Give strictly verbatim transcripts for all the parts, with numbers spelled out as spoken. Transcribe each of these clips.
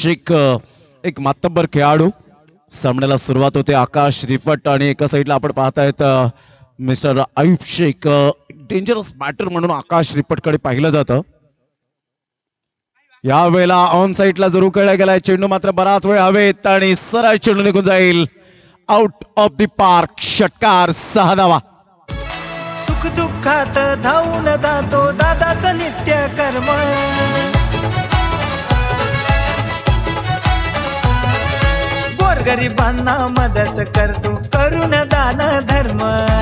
अभिषेक एक मातब्बर खेळाडू. सामन्याला सुरुवात होते. आकाश रिफट आणि एका साईडला आपण पाहतायत मिस्टर अभिषेक. डेंजरस बॅटर म्हणून आकाश रिफटकडे पाहिलं जातं. यावेळेला ऑन साईडला जरूर खेळला गेलाय. चेंडू मात्र बराच वेळ हवेत आणि सरळ चेंडू निघून जाईल. Out of the park. षटकार. सहा धावा. सुख दुःखात धावून जातो दादाचं नित्य कर्म. गोरगरिबांना मदत करतो करुण दान धर्म.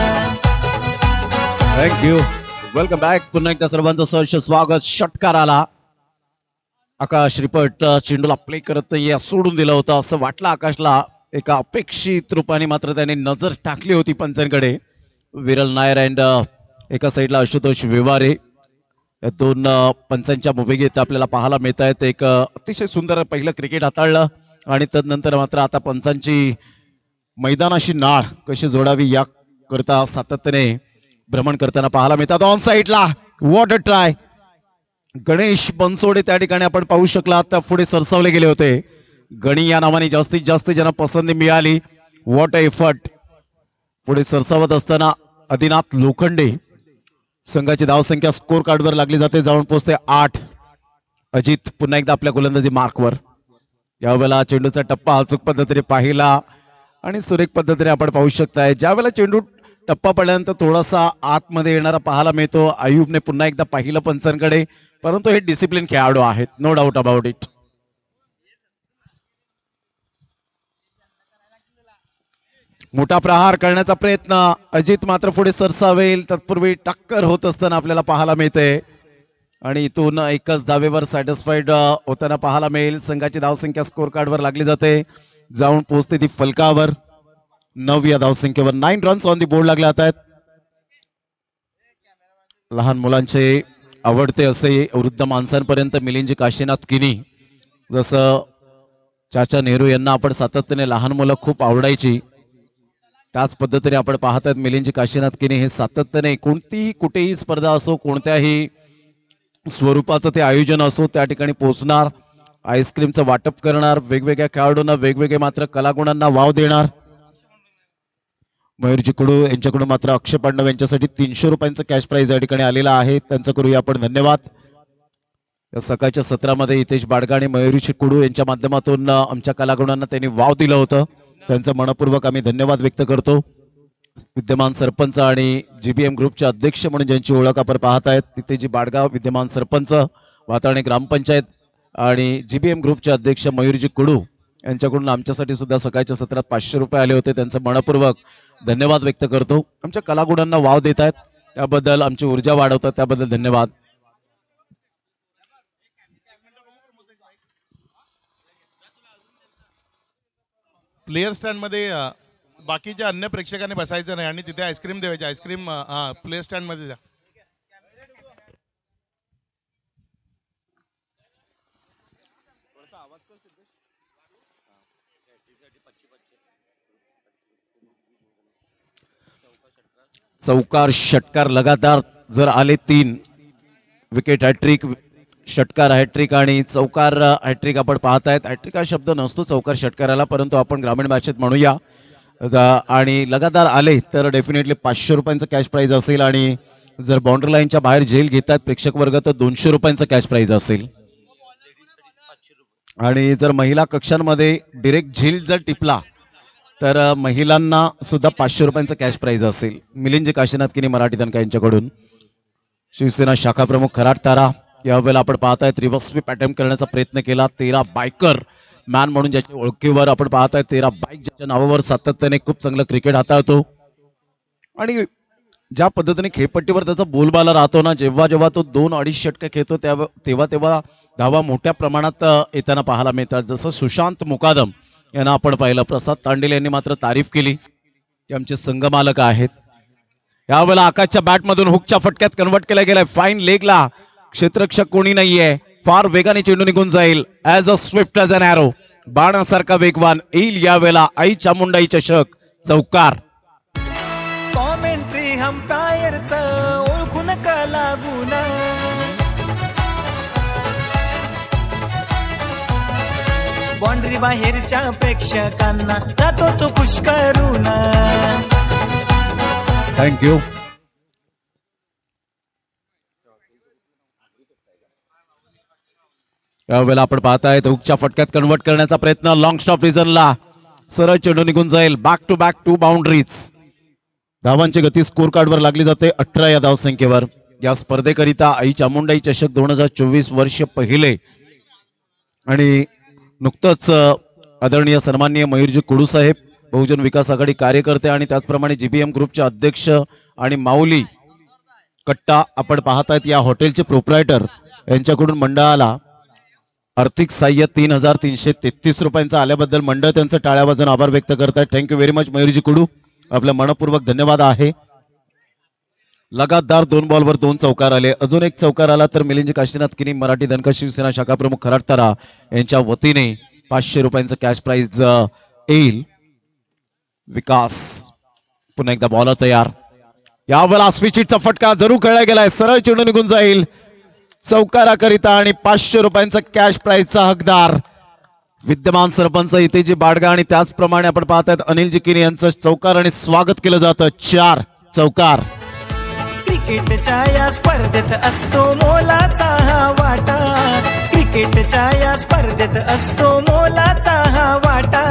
थँक्यू. Welcome back. पुन्हा एकदा सर्वांचं सहर्ष स्वागत. षटकाराला आकाश रिपट चेंडूला प्ले करत नाही, सोडून दिलं होतं असं वाटलं आकाशला. एका अपेक्षित रूपाने मात्र त्याने नजर टाकली होती पंचांकडे. विरल नायर अँड एका साईडला आशुतोष विवारे या दोन पंचांच्या मुभेगीत आपल्याला पाहायला मिळत आहेत. एक अतिशय सुंदर पहिलं क्रिकेट हाताळलं आणि तदनंतर मात्र आता पंचांची मैदानाशी नाळ कशी जोडावी या करता सातत्याने भ्रमण करताना पाहायला मिळतात. ऑन साईडला वॉटर ट्राय. गणेश बनसोडे त्या ठिकाणी आपण पाहू शकला. त्या पुढे सरसावले गेले होते. गणी या नावाने जास्तीत जास्त ज्यांना पसंती मिळाली. What effort. पुढे सरसावत असताना आदिनाथ लोखंडे संघाची धावसंख्या स्कोर कार्डवर लागली जाते. जाऊन पोहोचते आठ. अजित पुन्हा एकदा आपल्या गोलंदाजी मार्कवर. यावेळेला चेंडूचा टप्पा अचूक पद्धतीने पाहिला आणि सुरेख पद्धतीने आपण पाहू शकताय. ज्यावेळेला चेंडू टप्पा पडल्यानंतर थोडासा आतमध्ये येणारा पाहायला मिळतो. आयुबने पुन्हा एकदा पाहिलं पंचांकडे, परंतु हे डिसिप्लिन खेळाडू आहेत. No doubt about it. मोठा प्रहार करण्याचा प्रयत्न. अजित मात्र पुढे सरसावेल. तत्पूर्वी टक्कर होत असताना आपल्याला पाहायला मिळते आणि इथून एकच धावेवर सॅटिस्फाईड होताना पाहायला मिळेल. संघाची धावसंख्या स्कोर कार्डवर लागली जाते. जाऊन पोहोचते ती फलकावर. नऊ या धावसंख्येवर nine runs on the board लागले जात आहेत. लहान मुलांचे आवडते असे वृद्ध माणसांपर्यंत मिलिंद काशीनाथ किनी, जसं चाचा नेहरू यांना आपण सातत्याने लहान मुलं खूप आवडायची, त्याच पद्धतीने आपण पाहतात मिलिंद काशीनाथ किनी हे सातत्याने कोणतीही कुठेही स्पर्धा असो, कोणत्याही स्वरूपाचं ते आयोजन असो त्या ठिकाणी पोहोचणार, आईस्क्रीमचं वाटप करणार, वेगवेगळ्या खेळाडूंना वेगवेगळे मात्र कलागुणांना वाव देणार. मयूरजी कडू यांच्याकडून मात्र अक्षय पांडव यांच्यासाठी तीनशे रुपयांचं कॅश प्राइज या ठिकाणी आलेला आहे. त्यांचं करूया आपण धन्यवाद. या सकाळच्या सत्रामध्ये हितेश बाडगा आणि मयूरजी कडू यांच्या माध्यमातून आमच्या कलागुणांना त्यांनी वाव दिलं होतं. त्यांचं मनपूर्वक आम्ही धन्यवाद व्यक्त करतो. विद्यमान सरपंच आणि जीबीएम ग्रुपचे अध्यक्ष म्हणून ज्यांची ओळख आपण पाहत आहेत तिथे जी बाडगाव विद्यमान सरपंच वातावणी ग्रामपंचायत आणि जीबीएम ग्रुपचे अध्यक्ष मयूरजी कडू यांच्याकडून आमच्यासाठी सुद्धा सकाळच्या सत्रात पाचशे रुपये आले होते. त्यांचं मनपूर्वक धन्यवाद व्यक्त करतो. आमच्या कलागुणांना वाव देत आहेत त्याबद्दल, आमची ऊर्जा वाढवतात त्याबद्दल धन्यवाद. प्लेयर स्टँड मध्ये बाकीच्या अन्य प्रेक्षकांनी बसायचं नाही आणि तिथे आईस्क्रीम द्यायची. आईस्क्रीम हा प्लेयर स्टँड मध्ये द्या. चौकार षटकार लगातार जर आले, तीन विकेट हॅट्रिक, षटकार हॅट्रिक आणि चौकार हॅट्रिक आपण पाहतायत. हॅट्रिक हा शब्द नसतो चौकार षटकाराला, परंतु आपण ग्रामीण भाषेत म्हणूया. आणि लगातार आले तर डेफिनेटली पाचशे रुपयांचं कॅश प्राइज असेल आणि जर बाउंड्री लाईनच्या बाहेर झेल घेतात प्रेक्षक वर्ग तर दोनशे रुपयांचं कॅश प्राइज असेल. आणि जर महिला कक्षांमध्ये डिरेक्ट झेल जर टिपला तर महिलांना सुद्धा पाचशे रुपयांचं कॅश प्राइज असेल. मिलिंद काशीनाथ किनी मराठी दणका यांच्याकडून. शिवसेना शाखा प्रमुख खराट तारा यावेळेला आपण पाहताय रिव्हर्स स्वीप अटेम्प्ट करण्याचा प्रयत्न केला. तेरा बायकर मॅन म्हणून ज्याच्या ओळखीवर आपण पाहताय, तेरा बाईक ज्याच्या नावावर सातत्याने खूप चांगलं क्रिकेट हाताळतो आणि ज्या पद्धतीने खेळपट्टीवर त्याचा बोलबाला राहतो ना, जेव्हा जेव्हा तो दोन अडीच षटके खेळतो तेव्हा तेव्हा धावा मोठ्या प्रमाणात येताना पाहायला मिळतात. जसं सुशांत मुकादम यांना आपण पाहिलं. प्रसाद तांडेल यांनी मात्र तारीफ केली की आमचे संघमालक आहेत. यावेळेला आकाशच्या बॅटमधून हुकच्या फटक्यात कन्वर्ट केला गेलाय. फाईन लेगला क्षेत्ररक्षक कोणी नाहीये. फार वेगाने चेंडू निघून जाईल. As a swift as an arrow, बाणासारखा वेगवान येईल यावेळेला. आई चामुंडाई चषक. चौकार. कॉमेंट्री अंपायरचं ओळखून कलागुण बाउंड्री बाहेरच्या प्रेक्षकांना जातो तो खुश करून. थँक्यू. यावेळेला आपण पाहतायत हुकच्या फटक्यात कन्वर्ट करण्याचा प्रयत्न. लॉंग स्टॉप रिझनला सरळ चेंडू निघून जाईल. Back to back two boundaries. धावांची गती स्कोर कार्डवर लागली जाते अठरा या धावसंख्येवर. या स्पर्धेकरिता आई चामुंडाई चषक दोन हजार चोवीस वर्ष पहिले आणि नुकतंच आदरणीय सन्माननीय मयूरजी कुडू साहेब बहुजन विकास आघाडी कार्यकर्ते आणि त्याचप्रमाणे जीबीएम ग्रुपचे अध्यक्ष आणि माऊली कट्टा आपण पाहतायत या हॉटेलचे प्रोप्रायटर यांच्याकडून मंडळाला आर्थिक सहाय्य तीन हजार तीनशे तेहतीस रुपयांचं आल्याबद्दल मंडळ त्यांचं टाळ्या वाजून आभार व्यक्त करतायत. Thank you very much Mayurji Kudu, आपल्या मनपूर्वक धन्यवाद आहे. लगातार दोन बॉलवर दोन चौकार आले. अजून एक चौकार आला तर मिलिंद काशीनाथ किनी मराठी धनका शिवसेना शाखा प्रमुख खराडतारा यांच्या वतीने पाचशे रुपयांचं कॅश प्राइज येईल. विकास पुन्हा एकदा बॉलर तयार. यावेळेला स्विचिटचा फटका जरूर खेळला गेलाय. सरळ चेंडू निघून जाईल चौकाराकरिता आणि पाचशे रुपयांचा कॅश प्राइजचा हकदार विद्यमान सरपंच इतेजी बाडगा आणि त्याचप्रमाणे आपण पाहतायत अनिलजी किनी यांचं चौकार आणि स्वागत केलं जातं. चार चौकार. क्रिकेटच्या या स्पर्धेत असतो मोलाचा हा वाटा. क्रिकेटच्या या स्पर्धेत असतो मोलाचा हा वाटा.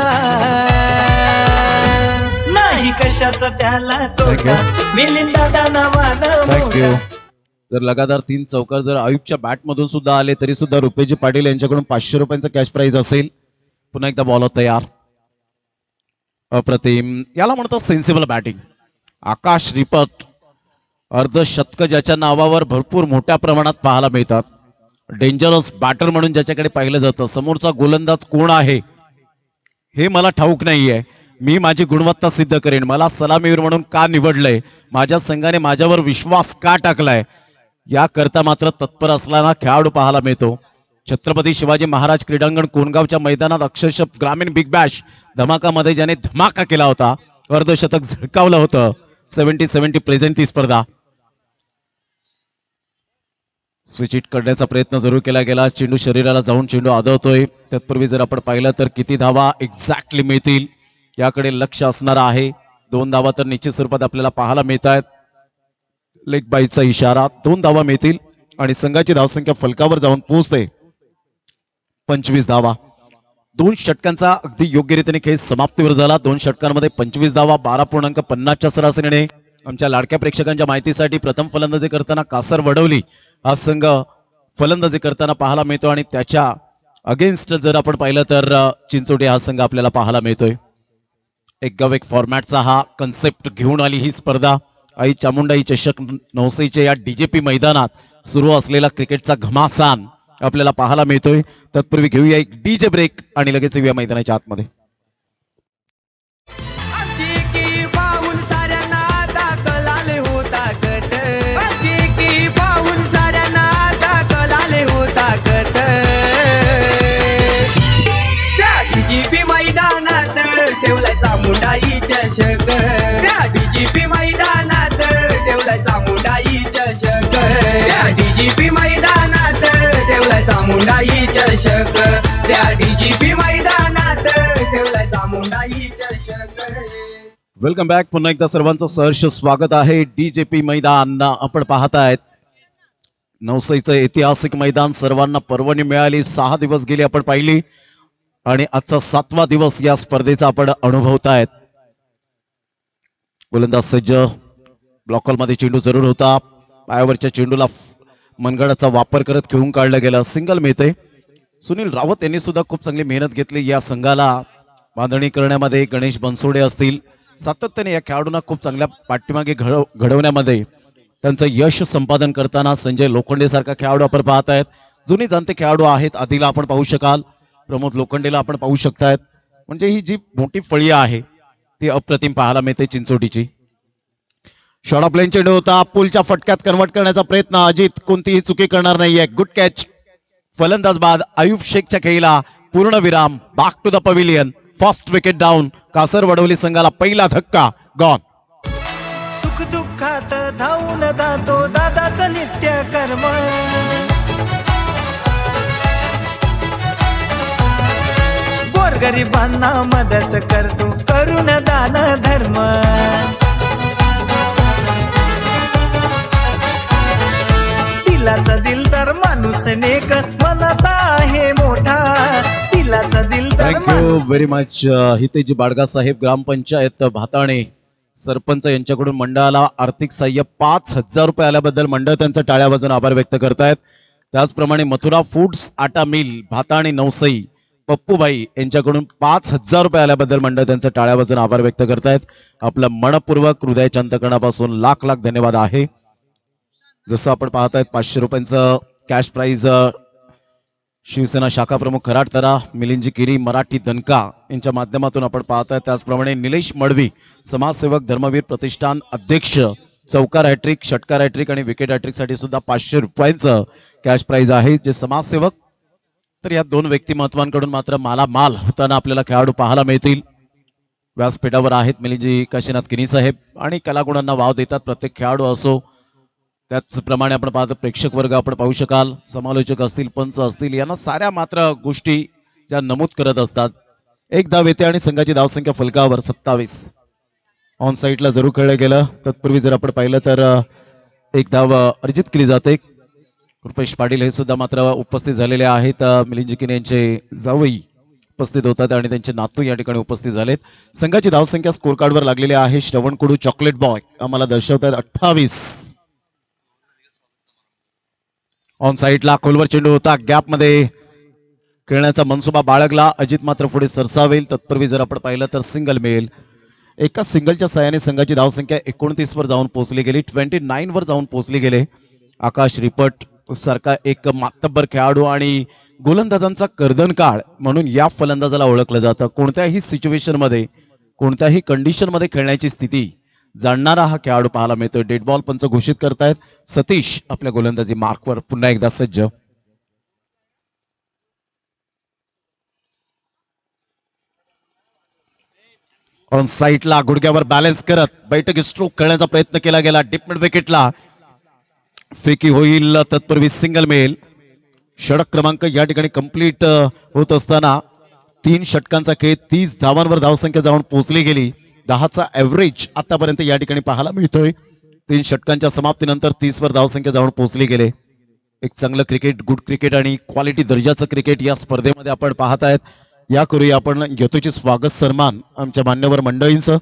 नाही कशाचा त्याला तोटा. मिलिंद दादा नावानं थँक्यू. जर लगातार तीन चौकार जर आयुबच्या बॅट मधून सुद्धा आले तरी सुद्धा रुपेजी पाटील यांच्याकडून पाचशे रुपयांचा कॅश प्राइज असेल. पुन्हा एकदा बॉलर तयार. अप्रतिम. याला म्हणतात सेन्सिबल बॅटिंग. आकाश रिपट अर्धशतक ज्याच्या नावावर भरपूर मोठ्या प्रमाणात पाहायला मिळतात. डेंजरस बॅटर म्हणून ज्याच्याकडे पाहिलं जातं. समोरचा गोलंदाज कोण आहे हे मला ठाऊक नाहीये. मी माझी गुणवत्ता सिद्ध करेन. मला सलामीवीर म्हणून का निवडलंय, माझ्या संघाने माझ्यावर विश्वास का टाकलाय याकरता मात्र तत्पर असलेला खेळाडू पाहायला मिळतो. छत्रपती शिवाजी महाराज क्रीडांगण कोणगावच्या मैदानात अक्षरशः ग्रामीण बिग बॅश धमाकामध्ये ज्याने धमाका केला होता, अर्धशतक झळकावलं होतं. सेव्हन्टी सेव्हन्टी प्रेझेंट ती स्पर्धा. स्विच हिट करण्याचा प्रयत्न जरूर केला गेला. चेंडू शरीराला जाऊन चेंडू आदळतोय. तत्पूर्वी जर आपण पाहिलं तर किती धावा एक्झॅक्टली मिळतील याकडे लक्ष असणार आहे. दोन धावा तर निश्चित स्वरूपात आपल्याला पाहायला मिळत आहेत. लेग बाईचा इशारा. दोन धावा मिळतील आणि संघाची धावसंख्या फलकावर जाऊन पोहोचते पंचवीस धावा. दोन षटकांचा अगदी योग्य रीतीने खेळ समाप्तीवर झाला. दोन षटकांमध्ये पंचवीस धावा बारा पूर्णांक पन्नासच्या सरासरीने. आमच्या लाडक्या प्रेक्षकांच्या माहितीसाठी प्रथम फलंदाजी करताना कासर वडवली हा संघ फलंदाजी करताना पाहायला मिळतो आणि त्याच्या अगेन्स्ट जर आपण पाहिलं तर चिंचोटी हा संघ आपल्याला पाहायला मिळतोय. एक गाव एक फॉर्मॅटचा हा कन्सेप्ट घेऊन आली ही स्पर्धा. आई चामुंडाई चषक नवसईच्या या डीजेपी मैदानात सुरू असलेला क्रिकेटचा घमासान आपल्याला पाहायला मिळतोय. तत्पूर्वी घेऊया एक डीजे ब्रेक आणि लगेच येऊया मैदानाच्या आतमध्ये. मैदानात ठेवलाय चामुंडाई चषक. त्या डीजीपी मैदानात ठेवलाय चामुंडाई चषक. त्या डीजीपी मैदानात ठेवलाय चामुंडाई चषक. त्या डीजीपी मैदानात ठेवलाय चामुंडाई चषक. Welcome back. पुन्हा एकदा सर्वांचं सहर्ष स्वागत आहे. डीजेपी मैदान आपण पाहतायत. नवसईचं ऐतिहासिक मैदान. सर्वांना पर्वणी मिळाली. सहा दिवस गेली आपण पाहिली आणि आजचा सातवा दिवस या स्पर्धेचा आपण अनुभवतायत. गोलंदाज सज्ज. ब्लॉकॉलमध्ये चेंडू जरूर होता. पायावरच्या चेंडूला मनगडाचा वापर करत खेळून काढलं गेलं. सिंगल मिळते. सुनील रावत यांनी सुद्धा खूप चांगली मेहनत घेतली या संघाला बांधणी करण्यामध्ये. गणेश बनसोडे असतील सातत्याने या खेळाडूंना खूप चांगल्या पाठीमागे घडव घडवण्यामध्ये त्यांचं यश संपादन करताना संजय लोखंडे सारखा खेळाडू आपण पाहतायत. जुनी जाणते खेळाडू आहेत. आधीला आपण पाहू शकाल. प्रमोद लोखंडेला आपण पाहू शकतायत. म्हणजे ही जी मोठी फळी आहे ती अप्रतिम पाहायला मिळते चिंचोटीची. शॉर्ट ऑफ लाईन चेंडू होता. पुलच्या फटक्यात कन्वर्ट करण्याचा प्रयत्न. अजित कोणतीही चुकी करणार नाहीये. Good catch. फलंदाज बाद. आयुब शेखच्या खेळीला पूर्ण विराम. Back to the pavilion. First wicket down. Kasar Vadavali संघाला पहिला धक्का. गॉन. सुख दुःखात धावून जातो दादाचं नित्य कर्म. गोरगरिबांना मदत करतो करून दान धर्म. दिलाचा दिल तर माणूस नेक मनाचा आहे मोठा. दिलाचा दिल तर thank you very much. Hiteji Badga साहेब, ग्रामपंचायत भाताणे, सरपंच यांच्याकडून मंडळाला आर्थिक सहाय्य पाच हजार रुपये आल्याबद्दल मंडळ त्यांचा टाळ्या वाजून आभार व्यक्त करतायत. त्याचप्रमाणे मथुरा फूड्स आटा मिल भाताणे नवसई पप्पूबाई यांच्याकडून पाच हजार रुपये आल्याबद्दल मंडळ त्यांचा टाळ्या वाजून आभार व्यक्त करतायत. आपलं मनपूर्वक हृदयाच्या अंतकरणापासून लाख लाख धन्यवाद आहे. जसं आपण पाहतायत पाचशे रुपयांचं कॅश प्राइज शिवसेना शाखा प्रमुख खराटतरा, मिलिंदजी किरी, मराठी दणका यांच्या माध्यमातून आपण पाहताय. त्याचप्रमाणे निलेश मडवी, समाजसेवक, धर्मवीर प्रतिष्ठान अध्यक्ष, चौकार हॅट्रिक, षटकार हॅट्रिक आणि विकेट हॅट्रिक साठी सुद्धा पाचशे रुपयांचं कॅश प्राइज आहे. जे समाजसेवक, तर या दोन व्यक्तिमत्वांकडून मात्र मालामाल होताना आपल्याला खेळाडू पाहायला मिळतील. व्यासपीठावर आहेत मिलिंदजी काशीनाथ किनी साहेब आणि कलागुणांना वाव देतात प्रत्येक खेळाडू असो. त्याचप्रमाणे आपण पाहतो प्रेक्षक वर्ग आपण पाहू शकाल, समालोचक असतील, पंच असतील, यांना साऱ्या मात्र गोष्टी ज्या नमूद करत असतात. एक धाव येते आणि संघाची धावसंख्या फलकावर सत्तावीस. ऑन साईडला जरूर खेळलं गेलं. तत्पूर्वी जर आपण पाहिलं तर एक धाव अर्जित केली जाते. कृपेश पाटील हे सुद्धा मात्र उपस्थित झालेले आहेत. मिलिंद जिकिने यांचे जावई उपस्थित होतात आणि त्यांचे नातू या ठिकाणी उपस्थित झालेत. संघाची धावसंख्या स्कोर कार्डवर लागलेली आहे. श्रवण कुडू चॉकलेट बॉय आम्हाला दर्शवतात अठ्ठावीस. ऑन साईडला खोलवर चेंडू होता, गॅप मध्ये खेळण्याचा मनसुबा बाळगला. अजित मात्र पुढे सरसावेल. तत्पूर्वी जर आपण पाहिलं तर सिंगल मिळेल. एका सिंगलच्या साहाय्याने संघाची धावसंख्या एकोणतीस वर जाऊन पोहोचली गेली, ट्वेंटी नाईन वर जाऊन पोहोचली गेले. आकाश रिपट सारखा एक मातब्बर खेळाडू आणि गोलंदाजांचा कर्दनकाळ म्हणून या फलंदाजाला ओळखलं जातं. कोणत्याही सिच्युएशन मध्ये, कोणत्याही कंडिशन मध्ये खेळण्याची स्थिती जाणणारा हा खेळाडू पाहायला मिळतोय. डेड बॉल पंच घोषित करतायत. सतीश आपल्या गोलंदाजी मार्कवर पुन्हा एकदा सज्ज. ऑन साईडला गुडघ्यावर बॅलन्स करत बैठकी स्ट्रोक खेळण्याचा प्रयत्न केला गेला. डिप मिड विकेटला फेकी होईल. तत्पूर्वी सिंगल मिळेल. षटक क्रमांक या ठिकाणी कंप्लीट होत असताना तीन षटकांचा खेळ, तीस धावांवर धावसंख्या जाऊन पोहोचली गेली. दहाचा ऍव्हरेज आतापर्यंत या ठिकाणी पाहायला मिळतोय. तीन षटकांच्या समाप्तीनंतर तीस वर धावसंख्या जाऊन पोहोचली गेले. एक चांगलं क्रिकेट, गुड क्रिकेट आणि क्वालिटी दर्जाचं क्रिकेट या स्पर्धेमध्ये आपण पाहत आहेत. या करूया आपण यथोचित स्वागत सन्मान आमच्या मान्यवर मंडळींचं.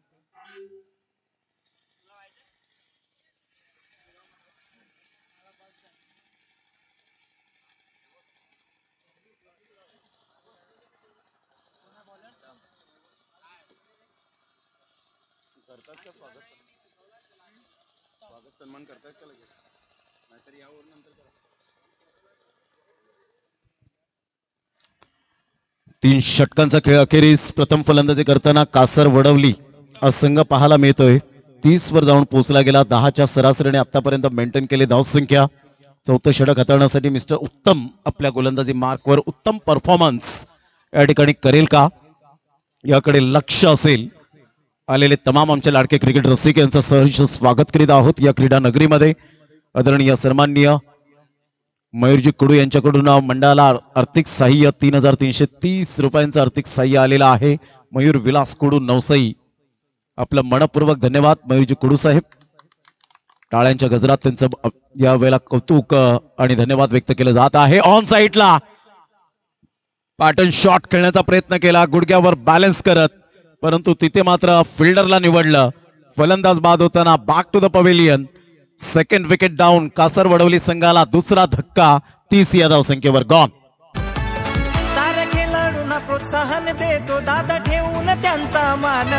तीन षटकांचा खेळ अखेरीस प्रथम फलंदाजी करताना कासर वडवली हा संघ पाहायला मिळतोय. तीस वर जाऊन पोहोचला गेला. दहाच्या सरासरीने आतापर्यंत मेंटेन केले धावसंख्या. चौथं षटक हाताळण्यासाठी मिस्टर उत्तम आपल्या गोलंदाजी मार्कवर उत्तम परफॉर्मन्स या ठिकाणी करेल का, याकडे लक्ष असेल. आलेले तमाम आमचे लाडके क्रिकेट रसिक यांचं सहर्ष स्वागत करीत आहोत या क्रीडा नगरीमध्ये. आदरणीय सन्माननीय मयूरजी कुडू यांच्याकडून मंडळाला आर्थिक सहाय्य तीन हजार तीनशे तीस रुपयांचं आर्थिक सहाय्य आलेलं आहे. मयूर विलास कुडू नवसई, आपलं मनपूर्वक धन्यवाद मयूरजी कुडू साहेब. टाळ्यांच्या गजरात त्यांचं या वेळेला कौतुक आणि धन्यवाद व्यक्त केलं जात आहे. ऑन साईडला पॅटर्न शॉट खेळण्याचा प्रयत्न केला गुडघ्यावर बॅलन्स करत, परंतु तिथे मात्र फिल्डरला निवडलं. फलंदाज बाद होताना back to the pavilion. Second wicket down. Kasar Vadavali संघाला दुसरा धक्का. तीस या धावसंख्येवर गॉन. साऱ्या खेळाडूंना प्रोत्साहन देतो दादा ठेवून त्यांचा मान.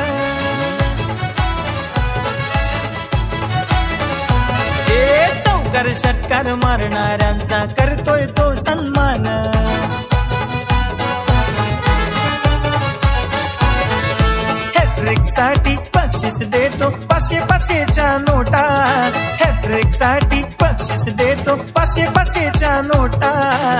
ए चौकार षटकार मारणाऱ्यांचा करतोय तो सन्मान. हॅट्रिक साठी बक्षीस देतो पाचशे पाचशेच्या नोटा. हॅट्रिक साठी बक्षीस देतो पाचशे पाचशेच्या नोटा.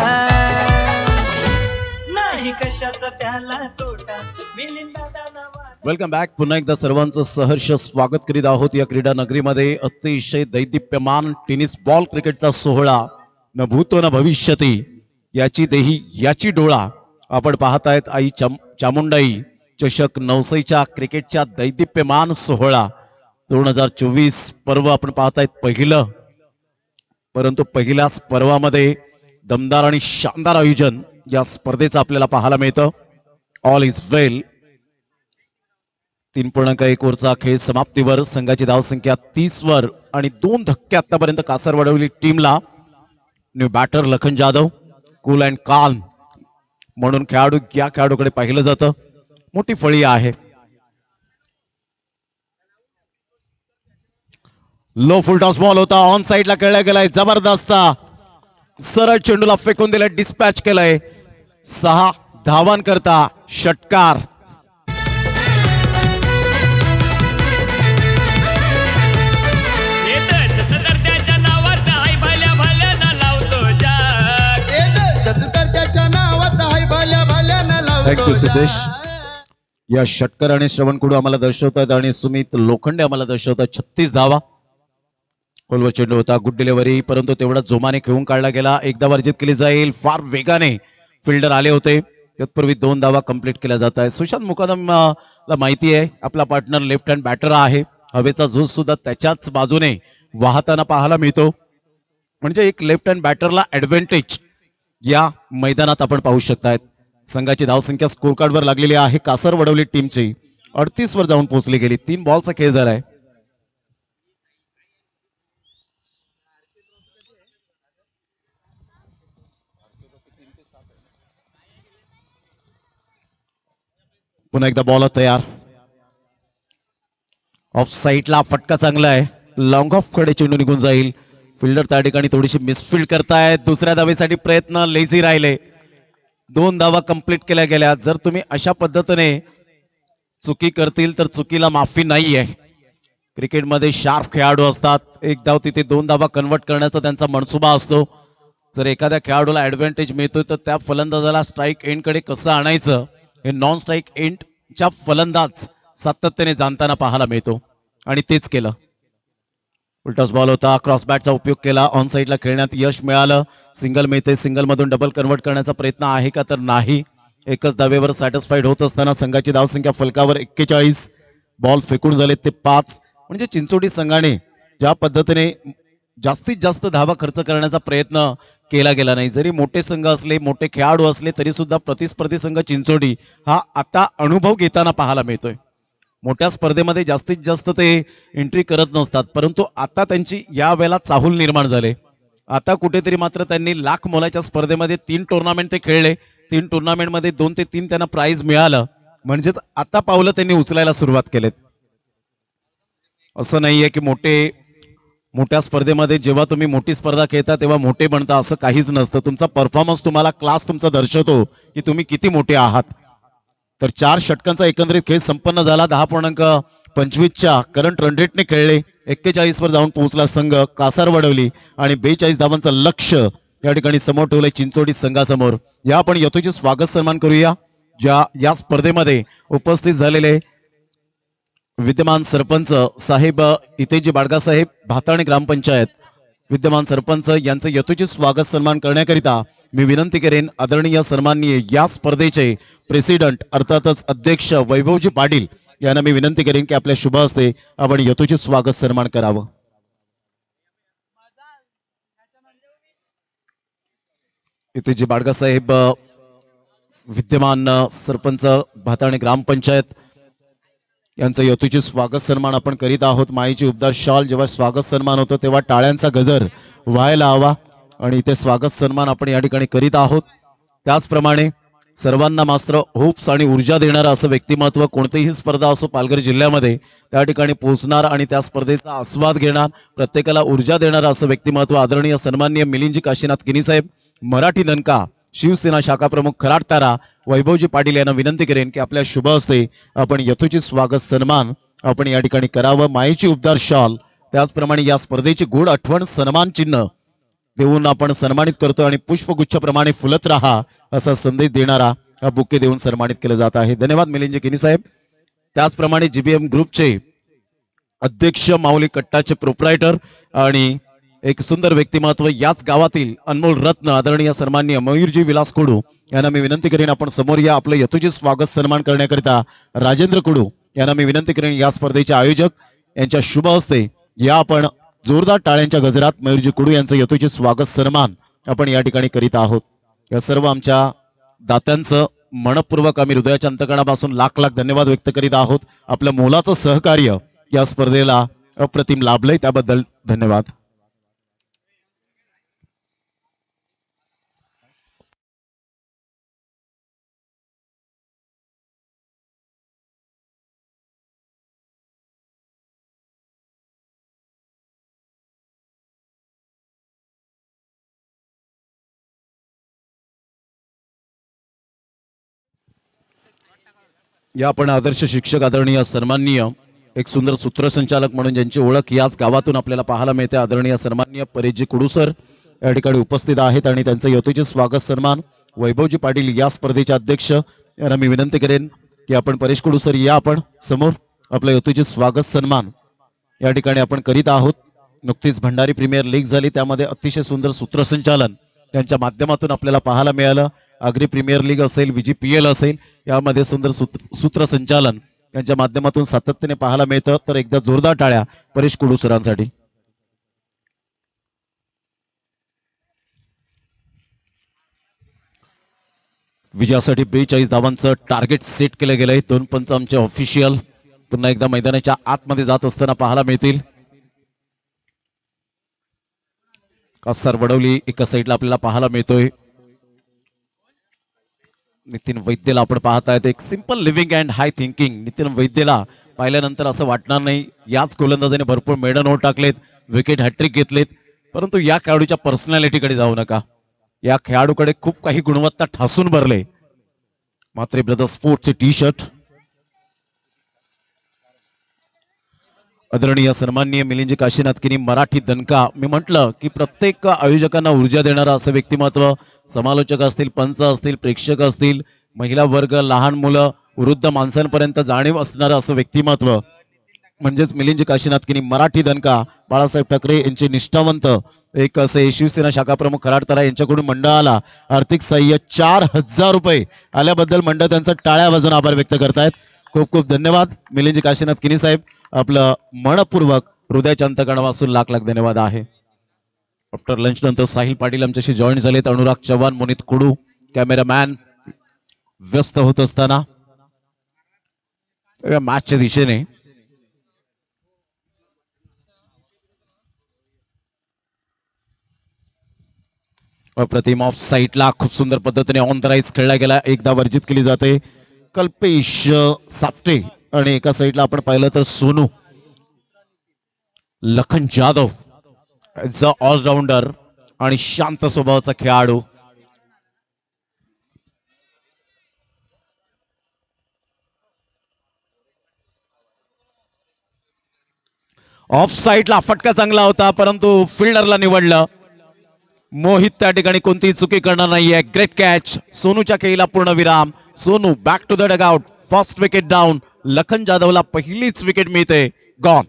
नाही कशाचा त्याला तोटा. मिलिंद दादा नावा. Welcome back. पुन्हा एकदा सर्वांचं सहर्ष स्वागत करीत आहोत या क्रीडा नगरीमध्ये. अतिशय दैदिप्यमान टेनिस बॉल क्रिकेटचा सोहळा न भूतो न भविष्यती, याची देही याची डोळा आपण पाहतायत आई चाम चामुंडाई चषक नवसईच्या क्रिकेटच्या दैदिप्यमान सोहळा दोन हजार चोवीस पर्व आपण पाहतायत पहिलं, परंतु पहिल्याच पर्वामध्ये दमदार आणि शानदार आयोजन या स्पर्धेचं आपल्याला पाहायला मिळतं. All is well. तीन पूर्णांक एक ओव्हरचा खेळ समाप्तीवर, संघाची धावसंख्या तीस वर आणि दोन धक्के आतापर्यंत कासारवडवली टीमला. New batter Lakhan Jadhav, cool and calm म्हणून खेळाडू या खेळाडूकडे पाहिलं जातं. मोठी फळी आहे. लो फुल टॉस बॉल होता, ऑन साइडला खेळला गेलाय, जबरदस्त सरळ चेंडूला फेकून दिलाय, डिस्पॅच केलंय. सहा धावां करता षटकार. थँक्यू सिद्धेश. या षटकार आणि श्रवण कुडू आम्हाला दर्शवतात आणि सुमित लोखंडे आम्हाला दर्शवतात. छत्तीस धावा. खोलवर चेंडू होता, गुड डिलिव्हरी, परंतु तेवढा जोमाने खेळून काढला गेला. एकदा वर्जित केली जाईल. फार वेगाने फिल्डर आले होते, तत्पूर्वी दोन धावा कंप्लीट केल्या जात आहे. सुशांत मुकादम ला माहिती आहे आपला पार्टनर लेफ्ट हँड बॅटर आहे. हवेचा झोज सुद्धा त्याच्याच बाजूने वाहताना पाहायला मिळतो. म्हणजे एक लेफ्ट हँड बॅटरला ऍडव्हान्टेज या मैदानात आपण पाहू शकतायत. संघाची धावसंख्या स्कोर कार्ड वर लागलेली आहे. कासर वडवली टीमची अडतीस वर जाऊन पोहोचली गेली. तीन बॉलचा खेळ झालाय. पुन्हा एकदा बॉल तयार. ऑफ साईडला फटका चांगला आहे. लॉंग ऑफ कडे चेंडू निघून जाईल. फिल्डर त्या ठिकाणी थोडीशी मिसफिल्ड करतायत. दुसऱ्या धावेसाठी प्रयत्न लेझी राहिले. दोन धावा कंप्लीट केल्या गेल्या. जर तुम्ही अशा पद्धतीने चुकी करतील तर चुकीला माफी नाही आहे. क्रिकेटमध्ये शार्प खेळाडू असतात. एक धाव तिथे दोन धावा कन्वर्ट करण्याचा त्यांचा मनसुबा असतो. जर एखाद्या खेळाडूला ऍडव्हान्टेज मिळतोय तर त्या फलंदाजाला स्ट्राईक एंड कडे कसं आणायचं हे नॉन स्ट्राईक एंडच्या फलंदाज सातत्याने जाणताना पाहायला मिळतो आणि तेच केलं. उलटाच बॉल होता, क्रॉस बॅटचा उपयोग केला. ऑन साईडला खेळण्यात यश मिळालं. सिंगल मिळते. सिंगल मधून डबल कन्वर्ट करण्याचा प्रयत्न आहे का तर नाही. एकच धावेवर सॅटिस्फाईड होत असताना संघाची धावसंख्या फलकावर एक्केचाळीस. बॉल फेकून झाले ते पाच. म्हणजे चिंचोडी संघाने ज्या पद्धतीने जास्तीत जास्त धावा खर्च करण्याचा प्रयत्न केला गेला नाही. जरी मोठे संघ असले, मोठे खेळाडू असले तरी सुद्धा प्रतिस्पर्धी संघ चिंचोडी हा आता अनुभव घेताना पाहायला मिळतोय. मोठ्या स्पर्धेमध्ये जास्तीत जास्त ते एंट्री करत नसतात, परंतु आता त्यांची या वेळेला चाहूल निर्माण झाले. आता कुठेतरी मात्र त्यांनी लाख मोलाच्या स्पर्धेमध्ये तीन टुर्नामेंट ते खेळले. तीन टुर्नामेंटमध्ये दोन ते तीन त्यांना प्राइज मिळालं. म्हणजेच आता पावलं त्यांनी उचलायला सुरुवात केलेत. असं नाहीये की मोठे मोठ्या स्पर्धेमध्ये जेव्हा तुम्ही मोठी स्पर्धा खेळता तेव्हा मोठे बनता, असं काहीच नसतं. तुमचा परफॉर्मन्स तुम्हाला क्लास तुमचा दर्शवतो की तुम्ही किती मोठे आहात. तर चार षटकांचा एकंदरीत खेळ संपन्न झाला. दहा पूर्णांक पंचवीसच्या करंट रन रेटने खेळले. एक्केचाळीस वर जाऊन पोहोचला संघ कासार वडवली आणि बेचाळीस धावांचं लक्ष या ठिकाणी समोर ठेवलंय चिंचोडी संघासमोर. या आपण यथोचित स्वागत सन्मान करूया. ज्या या स्पर्धेमध्ये उपस्थित झालेले विद्यमान सरपंच साहेब इतेजी बाडगासाहेब, भाताणे ग्रामपंचायत विद्यमान सरपंच यांचं यथोचित स्वागत सन्मान करण्याकरिता मी विनंती करेन आदरणीय सन्माननीय या स्पर्धेचे प्रेसिडेंट अर्थातच अध्यक्ष वैभवजी पाटील यांना मी विनंती करेन की आपल्या शुभ हस्ते आपण यथोचित स्वागत सन्मान करावं. इतेजी बाडगासाहेब विद्यमान सरपंच भाताणे ग्रामपंचायत यांचं यथोचित स्वागत सन्मान आपण करीत आहोत. माईची उबदार शॉल जेव्हा स्वागत सन्मान होतो तेव्हा टाळ्यांचा गजर व्हायला हवा आणि इथे स्वागत सन्मान आपण या ठिकाणी करीत आहोत. त्याचप्रमाणे सर्वांना मात्र होप्स आणि ऊर्जा देणारं असं व्यक्तिमत्व कोणतीही स्पर्धा असो पालघर जिल्ह्यामध्ये त्या ठिकाणी पोहोचणार आणि त्या स्पर्धेचा आस्वाद घेणार, प्रत्येकाला ऊर्जा देणारं असं व्यक्तिमत्व आदरणीय सन्माननीय मिलिंदजी काशीनाथ किनी साहेब, मराठी दणका शिवसेना शाखा प्रमुख खराट तारा वैभवजी पाटील यांना विनंती करेन की आपल्या शुभ हस्ते आपण यथोचित स्वागत सन्मान आपण या ठिकाणी करावं. माईची उबदार शॉल त्याचप्रमाणे या स्पर्धेची गोड आठवण सन्मान चिन्ह देऊन आपण सन्मानित करतो आणि पुष्पगुच्छाप्रमाणे फुलत राहा असा संदेश देणारा हा बुके देऊन सन्मानित केलं जात आहे. धन्यवाद मिलिंदजी किनी साहेब. त्याचप्रमाणे जीबीएम ग्रुपचे अध्यक्ष माऊली कट्टाचे प्रोप्रायटर आणि एक सुंदर व्यक्तिमत्व याच गावातील अनमोल रत्न आदरणीय सन्माननीय मयूरजी विलास कुडू यांना मी विनंती करेन आपण समोर या. आपलं यथोचित स्वागत सन्मान करण्याकरिता राजेंद्र कुडू यांना मी विनंती करेन. या स्पर्धेचे आयोजक यांच्या शुभ हस्ते या आपण जोरदार टाळ्यांच्या गजरात मयूरजी कुडू यांचं यथोचित स्वागत सन्मान आपण या ठिकाणी करीत आहोत. या सर्व आमच्या दात्यांचं मनपूर्वक आम्ही हृदयाच्या अंतकणापासून लाख लाख धन्यवाद व्यक्त करीत आहोत. आपलं मोलाचं सहकार्य या स्पर्धेला अप्रतिम लाभलंय त्याबद्दल धन्यवाद. या आपण आदर्श शिक्षक आदरणीय सन्माननीय एक सुंदर सूत्रसंचालक म्हणून ज्यांची ओळख याच गावातून आपल्याला पाहायला मिळते आदरणीय सन्माननीय परेशजी कुडू सर या ठिकाणी उपस्थित आहेत आणि त्यांचं यथोचित स्वागत सन्मान वैभवजी पाटील या स्पर्धेचे अध्यक्ष यांना मी विनंती करेन की आपण परेश कुडू सर या आपण समोर आपलं यथोचित स्वागत सन्मान या ठिकाणी आपण करीत आहोत. नुकतीच भंडारी प्रीमियर लीग झाली त्यामध्ये अतिशय सुंदर सूत्रसंचालन त्यांच्या माध्यमातून आपल्याला पाहायला मिळालं. आग्री प्रीमियर लीग असेल विजी पी एल असेल यामध्ये सुंदर सूत्र सूत्रसंचालन यांच्या माध्यमातून सातत्याने पाहायला मिळतं. तर एकदा जोरदार टाळ्या परेश कुडू सरांसाठी. विजयासाठी बेचाळीस धावांचं टार्गेट सेट केलं गेलंय. दोन पंच आमचे ऑफिशियल पुन्हा एकदा मैदानाच्या आतमध्ये जात असताना पाहायला मिळतील. कासार वडवली एका साईडला आपल्याला पाहायला मिळतोय. नितीन वैद्यला आपण पाहतायत एक simple living and high thinking. Nitin वैद्यला पाहिल्यानंतर असं वाटणार नाही याच गोलंदाजाने भरपूर मेडन ओव्हर टाकलेत विकेट हॅट्रिक घेतलेत परंतु या खेळाडूच्या पर्सनॅलिटीकडे जाऊ नका. या खेळाडूकडे खूप काही गुणवत्ता ठासून भरले. मात्रे ब्रदर्स स्पोर्टचे टी शर्ट आदरणीय सन्माननीय मिलिंदजी काशीनाथकिनी मराठी दणका. मी म्हटलं की प्रत्येक आयोजकांना ऊर्जा देणारं असं व्यक्तिमत्व समालोचक असतील पंच असतील प्रेक्षक असतील महिला वर्ग लहान मुलं वृद्ध माणसांपर्यंत जाणीव असणारं असं व्यक्तिमत्व म्हणजेच मिलिंदजी काशीनाथकिनी मराठी दणका. बाळासाहेब ठाकरे यांचे निष्ठावंत एक असे शिवसेना शाखा प्रमुख खराडतरा यांच्याकडून मंडळाला आर्थिक सहाय्य चार हजार रुपये आल्याबद्दल मंडळ त्यांचा टाळ्या वाजून आभार व्यक्त करतायत. खूप खूप धन्यवाद मिलिंदजी काशीनाथकिनी साहेब. आपलं मनपूर्वक हृदयाच्या अंतकणापासून लाख लाख धन्यवाद आहे. आफ्टर लंच नंतर साहिल पाटील आमच्याशी जॉईन झालेत. अनुराग चव्हाण मोनित कुडू कॅमेरामॅन व्यस्त होत असताना मॅचच्या दिशेने अप्रतिम ऑफ साईडला खूप सुंदर पद्धतीने ऑन द राईज खेळला गेला. एकदा वर्जित केली जाते कल्पेश सापटे आणि एका साईडला आपण पाहिलं तर सोनू लखन जाधव ऑलराऊंडर आणि शांत स्वभावाचा खेळाडू. ऑफ साईडला फटका चांगला होता परंतु फिल्डरला निवडलं. मोहित त्या ठिकाणी कोणतीही चुकी करणार नाहीये. Great catch. सोनूच्या खेळीला पूर्ण विराम. Sonu back to the dugout. First wicket down. Lakhan जाधवला पहिलीच विकेट मिळते. गॉन.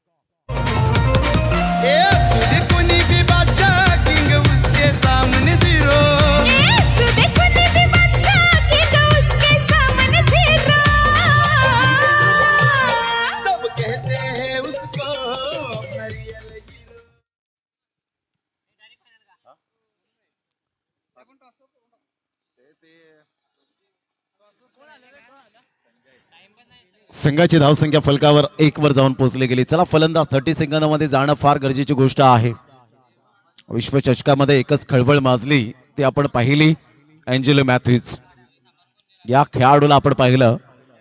संघाची धावसंख्या फलकावर एक वर जाऊन पोहोचली गेली. चला फलंदाज थर्टी सेकंदामध्ये जाणं फार गरजेची गोष्ट आहे. विश्वचषकामध्ये एकच खळबळ माजली ती आपण पाहिली अँजेलो मॅथ्यूज या खेळाडूला आपण पाहिलं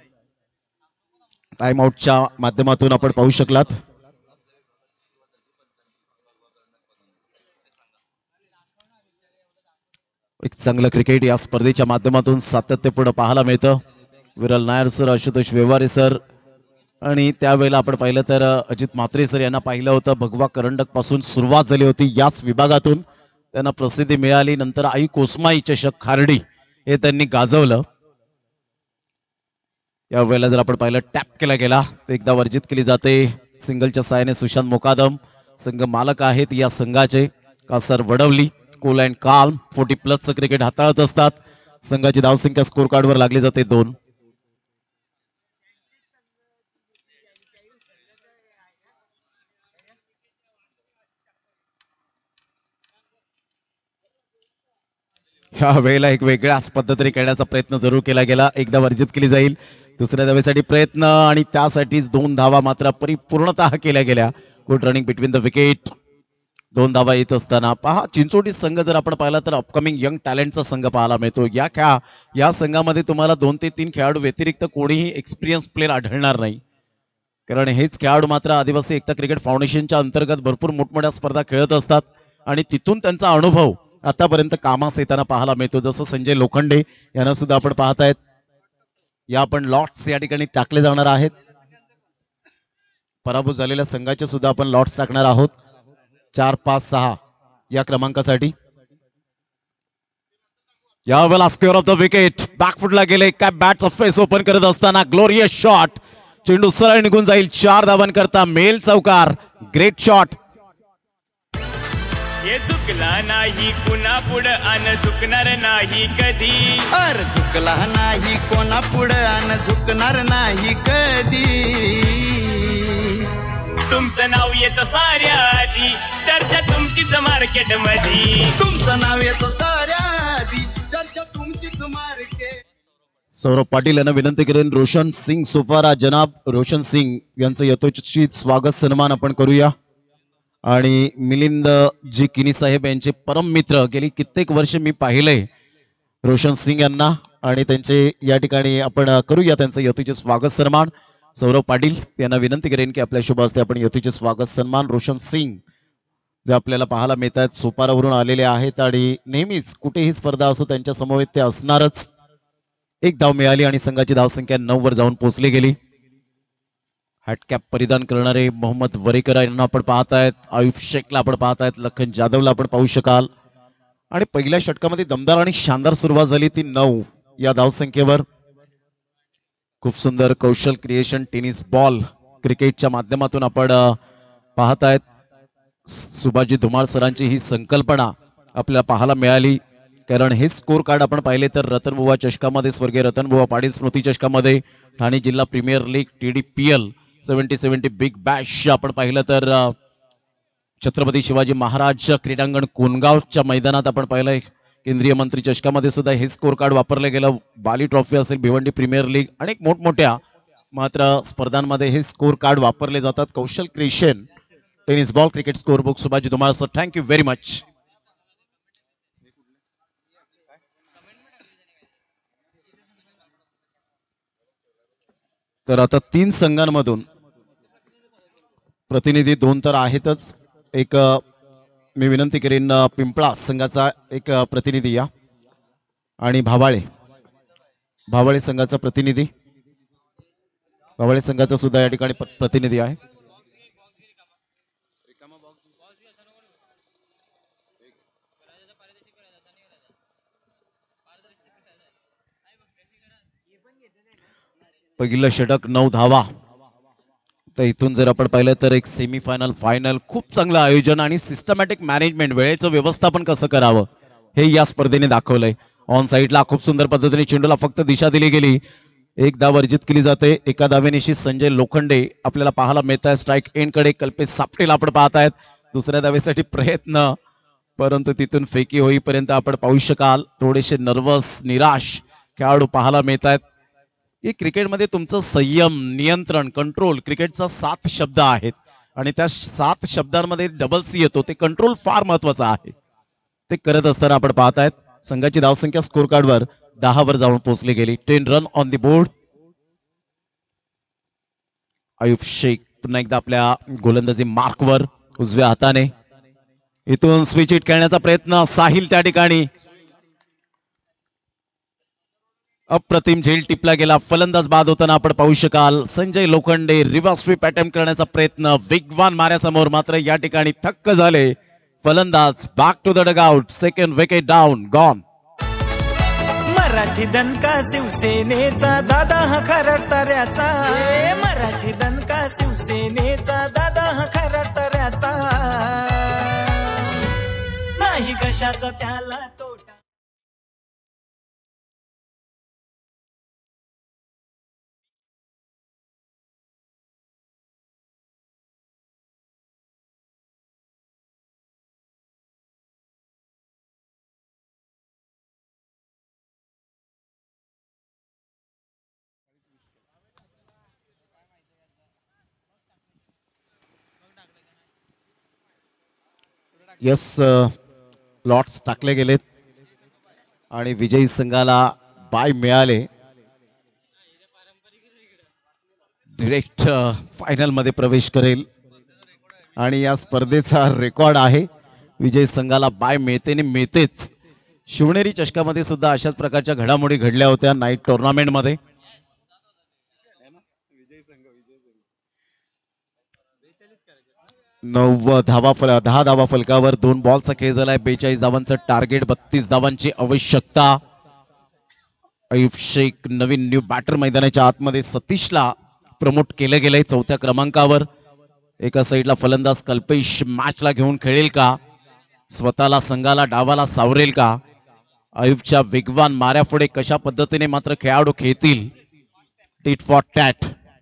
टाइम आउटच्या माध्यमातून आपण पाहू शकलात. एक चांगलं क्रिकेट या स्पर्धेच्या माध्यमातून सातत्यपूर्ण पाहायला मिळतं. विरल नायर सर आशुतोष व्यवहारे सर आणि त्यावेळेला आपण पाहिलं तर अजित म्हात्रे सर यांना पाहिलं होतं. भगवा करंडक पासून सुरुवात झाली होती याच विभागातून त्यांना प्रसिद्धी मिळाली. नंतर आई कोसमाई चषक खार्डी हे त्यांनी गाजवलं. यावेळेला जर आपण पाहिलं टॅप केला गेला तर एकदा वर्जित केली जाते. सिंगलच्या साहाय्याने सुशांत मोकादम संघ मालक आहेत या संघाचे Kasar Vadavali. Cool and calm forty प्लसचं क्रिकेट हाताळत असतात. संघाची धावसंख्या स्कोर कार्डवर लागली जाते दोन. ह्या वेळेला एक वेगळ्याच पद्धतीने खेळण्याचा प्रयत्न जरूर केला गेला. एकदा वर्जित केली जाईल. दुसऱ्या धावेसाठी प्रयत्न आणि त्यासाठीच दोन धावा मात्र परिपूर्णतः केल्या गेल्या. Good running between the wicket. दोन धावा येत असताना पहा चिंचोटी संघ जर आपण पाहिला तर अपकमिंग यंग टॅलेंटचा संघ पाहायला मिळतो. या खेळा या संघामध्ये तुम्हाला दोन ते तीन खेळाडू व्यतिरिक्त कोणीही एक्सपिरियन्स प्लेअर आढळणार नाही. कारण हेच खेळाडू मात्र आदिवासी एकता क्रिकेट फाउंडेशनच्या अंतर्गत भरपूर मोठमोठ्या स्पर्धा खेळत असतात आणि तिथून त्यांचा अनुभव आतापर्यंत कामास येताना पाहायला मिळतो. जसं संजय लोखंडे यांना सुद्धा आपण पाहतायत. या आपण लॉट्स या ठिकाणी टाकले जाणार आहेत. पराभूत झालेल्या संघाचे सुद्धा आपण लॉट्स टाकणार आहोत चार पाच सहा या क्रमांकासाठी. यावेळेला स्क्वेअर ऑफ द विकेट बॅकफुटला गेले. काय बॅटचा फेस ओपन करत असताना ग्लोरियस शॉट. चेंडू सरळ निघून जाईल. चार धावांकरता मेल चौकार. Great shot. हे झुकला नाही कुणा पुढं अन झुकणार नाही कधी. अर झुकला नाही कोणा पुढं अन झुकणार नाही कधी. तुमचं नाव येतं साऱ्या आधी चर्चा तुमचीच मार्केट मध्ये. तुमचं नाव येतं साऱ्या आधी चर्चा तुमचीच मार्केट. सौरभ पाटील यांना विनंती करेन रोशन सिंग सुपारा जनाब रोशन सिंग यांचं यथोचित स्वागत सन्मान आपण करूया. आणि मिलिंद जी किनी साहेब यांचे परम मित्र गेली कित्येक वर्ष मी पाहिलंय रोशन सिंग यांना आणि त्यांचे या ठिकाणी आपण करूया त्यांचं यथोचित स्वागत सन्मान. सौरभ पाटील यांना विनंती करेन की आपल्या शुभ हस्ते आपण यथोचित स्वागत सन्मान रोशन सिंग जे आपल्याला पाहायला मिळत आहेत सोपारावरून आलेले आहेत आणि नेहमीच कुठेही स्पर्धा असो त्यांच्या समवेत ते असणारच. एक धाव मिळाली आणि संघाची धावसंख्या नऊ वर जाऊन पोहोचली गेली. हॅटकॅप परिधान करणारे मोहम्मद वरेकर यांना आपण पाहतायत. आयुब शेखला आपण पाहतायत. लखन जाधवला आपण पाहू शकाल. आणि पहिल्या षटकामध्ये दमदार आणि शानदार सुरुवात झाली ती नऊ या धावसंख्येवर. खूप सुंदर कौशल क्रिएशन टेनिस बॉल क्रिकेटच्या माध्यमातून आपण पाहतायत. सुभाजी धुमाळ सरांची ही संकल्पना आपल्याला पाहायला मिळाली. कारण हे स्कोर कार्ड आपण पाहिले तर रतनबुवा चषकामध्ये स्वर्गीय रतनबुवा पाटील स्मृती चषकामध्ये ठाणे जिल्हा premier league T D P L seventy seventy big bash आपण पाहिलं तर छत्रपती शिवाजी महाराज क्रीडांगण कोनगावच्या मैदानात आपण पाहिलंय. केंद्रीय मंत्री चषकामध्ये सुद्धा हे स्कोर कार्ड वापरलं गेलं. बाली ट्रॉफी असेल भिवंडी प्रीमियर लीग अनेक मोठमोठ्या मात्र स्पर्धांमध्ये हे स्कोर कार्ड वापरले जातात. Kaushal creation tennis ball cricket score book Subhaji Dhumal sir thank you very much. तर आता तीन संघांमधून प्रतिनिधी दोन तर आहेतच. एक मी विनंती करीन पिंपळा संघाचा एक प्रतिनिधी या आणि भावाळे भावाळे संघाचा प्रतिनिधी भावाळे संघाचा सुद्धा या ठिकाणी प्रतिनिधी आहे. पहिलं षटक नऊ धावा. तर इथून जर आपण पाहिलं तर एक सेमीफायनल फायनल खूप चांगलं आयोजन आणि सिस्टमॅटिक मॅनेजमेंट वेळेचं व्यवस्थापन कसं करावं हे या स्पर्धेने दाखवलंय. ऑन साईडला खूप सुंदर पद्धतीने चेंडूला फक्त दिशा दिली गेली. एक धाव वर्जित केली जाते. एका धावेनिशी संजय लोखंडे आपल्याला पाहायला मिळत आहे. स्ट्राईक एंडकडे कल्पेश सापटेला आपण पाहतायत. दुसऱ्या धावेसाठी प्रयत्न परंतु तिथून फेकी होईपर्यंत आपण पाहू शकाल थोडेसे नर्वस निराश खेळाडू पाहायला मिळत आहेत. की क्रिकेटमध्ये तुमचं संयम नियंत्रण कंट्रोल क्रिकेटचा सात शब्द आहेत आणि त्या सात शब्दांमध्ये डबल सी येतो. ते कंट्रोल फार महत्वाचं आहे. ते करत असताना आपण पाहतायत संघाची धावसंख्या स्कोर कार्डवर दहा वर जाऊन पोहोचली गेली. Ten run on the board. Ayub Shaikh पुन्हा एकदा आपल्या गोलंदाजी मार्कवर उजव्या हाताने. इथून स्विच हिट खेळण्याचा प्रयत्न साहिल त्या ठिकाणी. अप्रतिम झेल टिपला गेला. फलंदाज बाद होताना आपण पाहू शकाल Sanjay Lokhande reverse sweep attempt करण्याचा प्रयत्न वेगवान माऱ्यासमोर मात्र या ठिकाणी थक्क झाले फलंदाज. Back to the dugout. Second wicket down gone. Marathi दणका शिवसेनेचा दादा हा खरडताऱ्याचा. मराठी दणका शिवसेनेचा दादा हा खरडताऱ्याचा. कशाचा त्याला तोटा. यस, लॉट्स टाकले गेलेत आणि विजयी संघाला बाय मिळाले. डिरेक्ट फायनल मध्ये प्रवेश करेल आणि या स्पर्धेचा रेकॉर्ड आहे. विजयी संघाला बाय मिळते आणि मिळतेच. शिवनेरी चषकामध्ये सुद्धा अशाच प्रकारच्या घडामोडी घडल्या होत्या नाईट टुर्नामेंट मध्ये. नऊ धावा फल दहा धावा फलकावर दोन बॉलचा खेळ झालाय. बेचाळीस धावांचं टार्गेट, बत्तीस धावांची आवश्यकता. अयुब शेख नवीन न्यू बॅटर मैदानाच्या आतमध्ये. सतीशला प्रमोट केलं गेलंय चौथ्या क्रमांकावर. एका साईडला फलंदाज कल्पेश मॅचला घेऊन खेळेल का, स्वतःला संघाला डावाला सावरेल का. अयुबच्या वेगवान माऱ्यापुढे कशा पद्धतीने मात्र खेळाडू खेळतील. Tit for tat.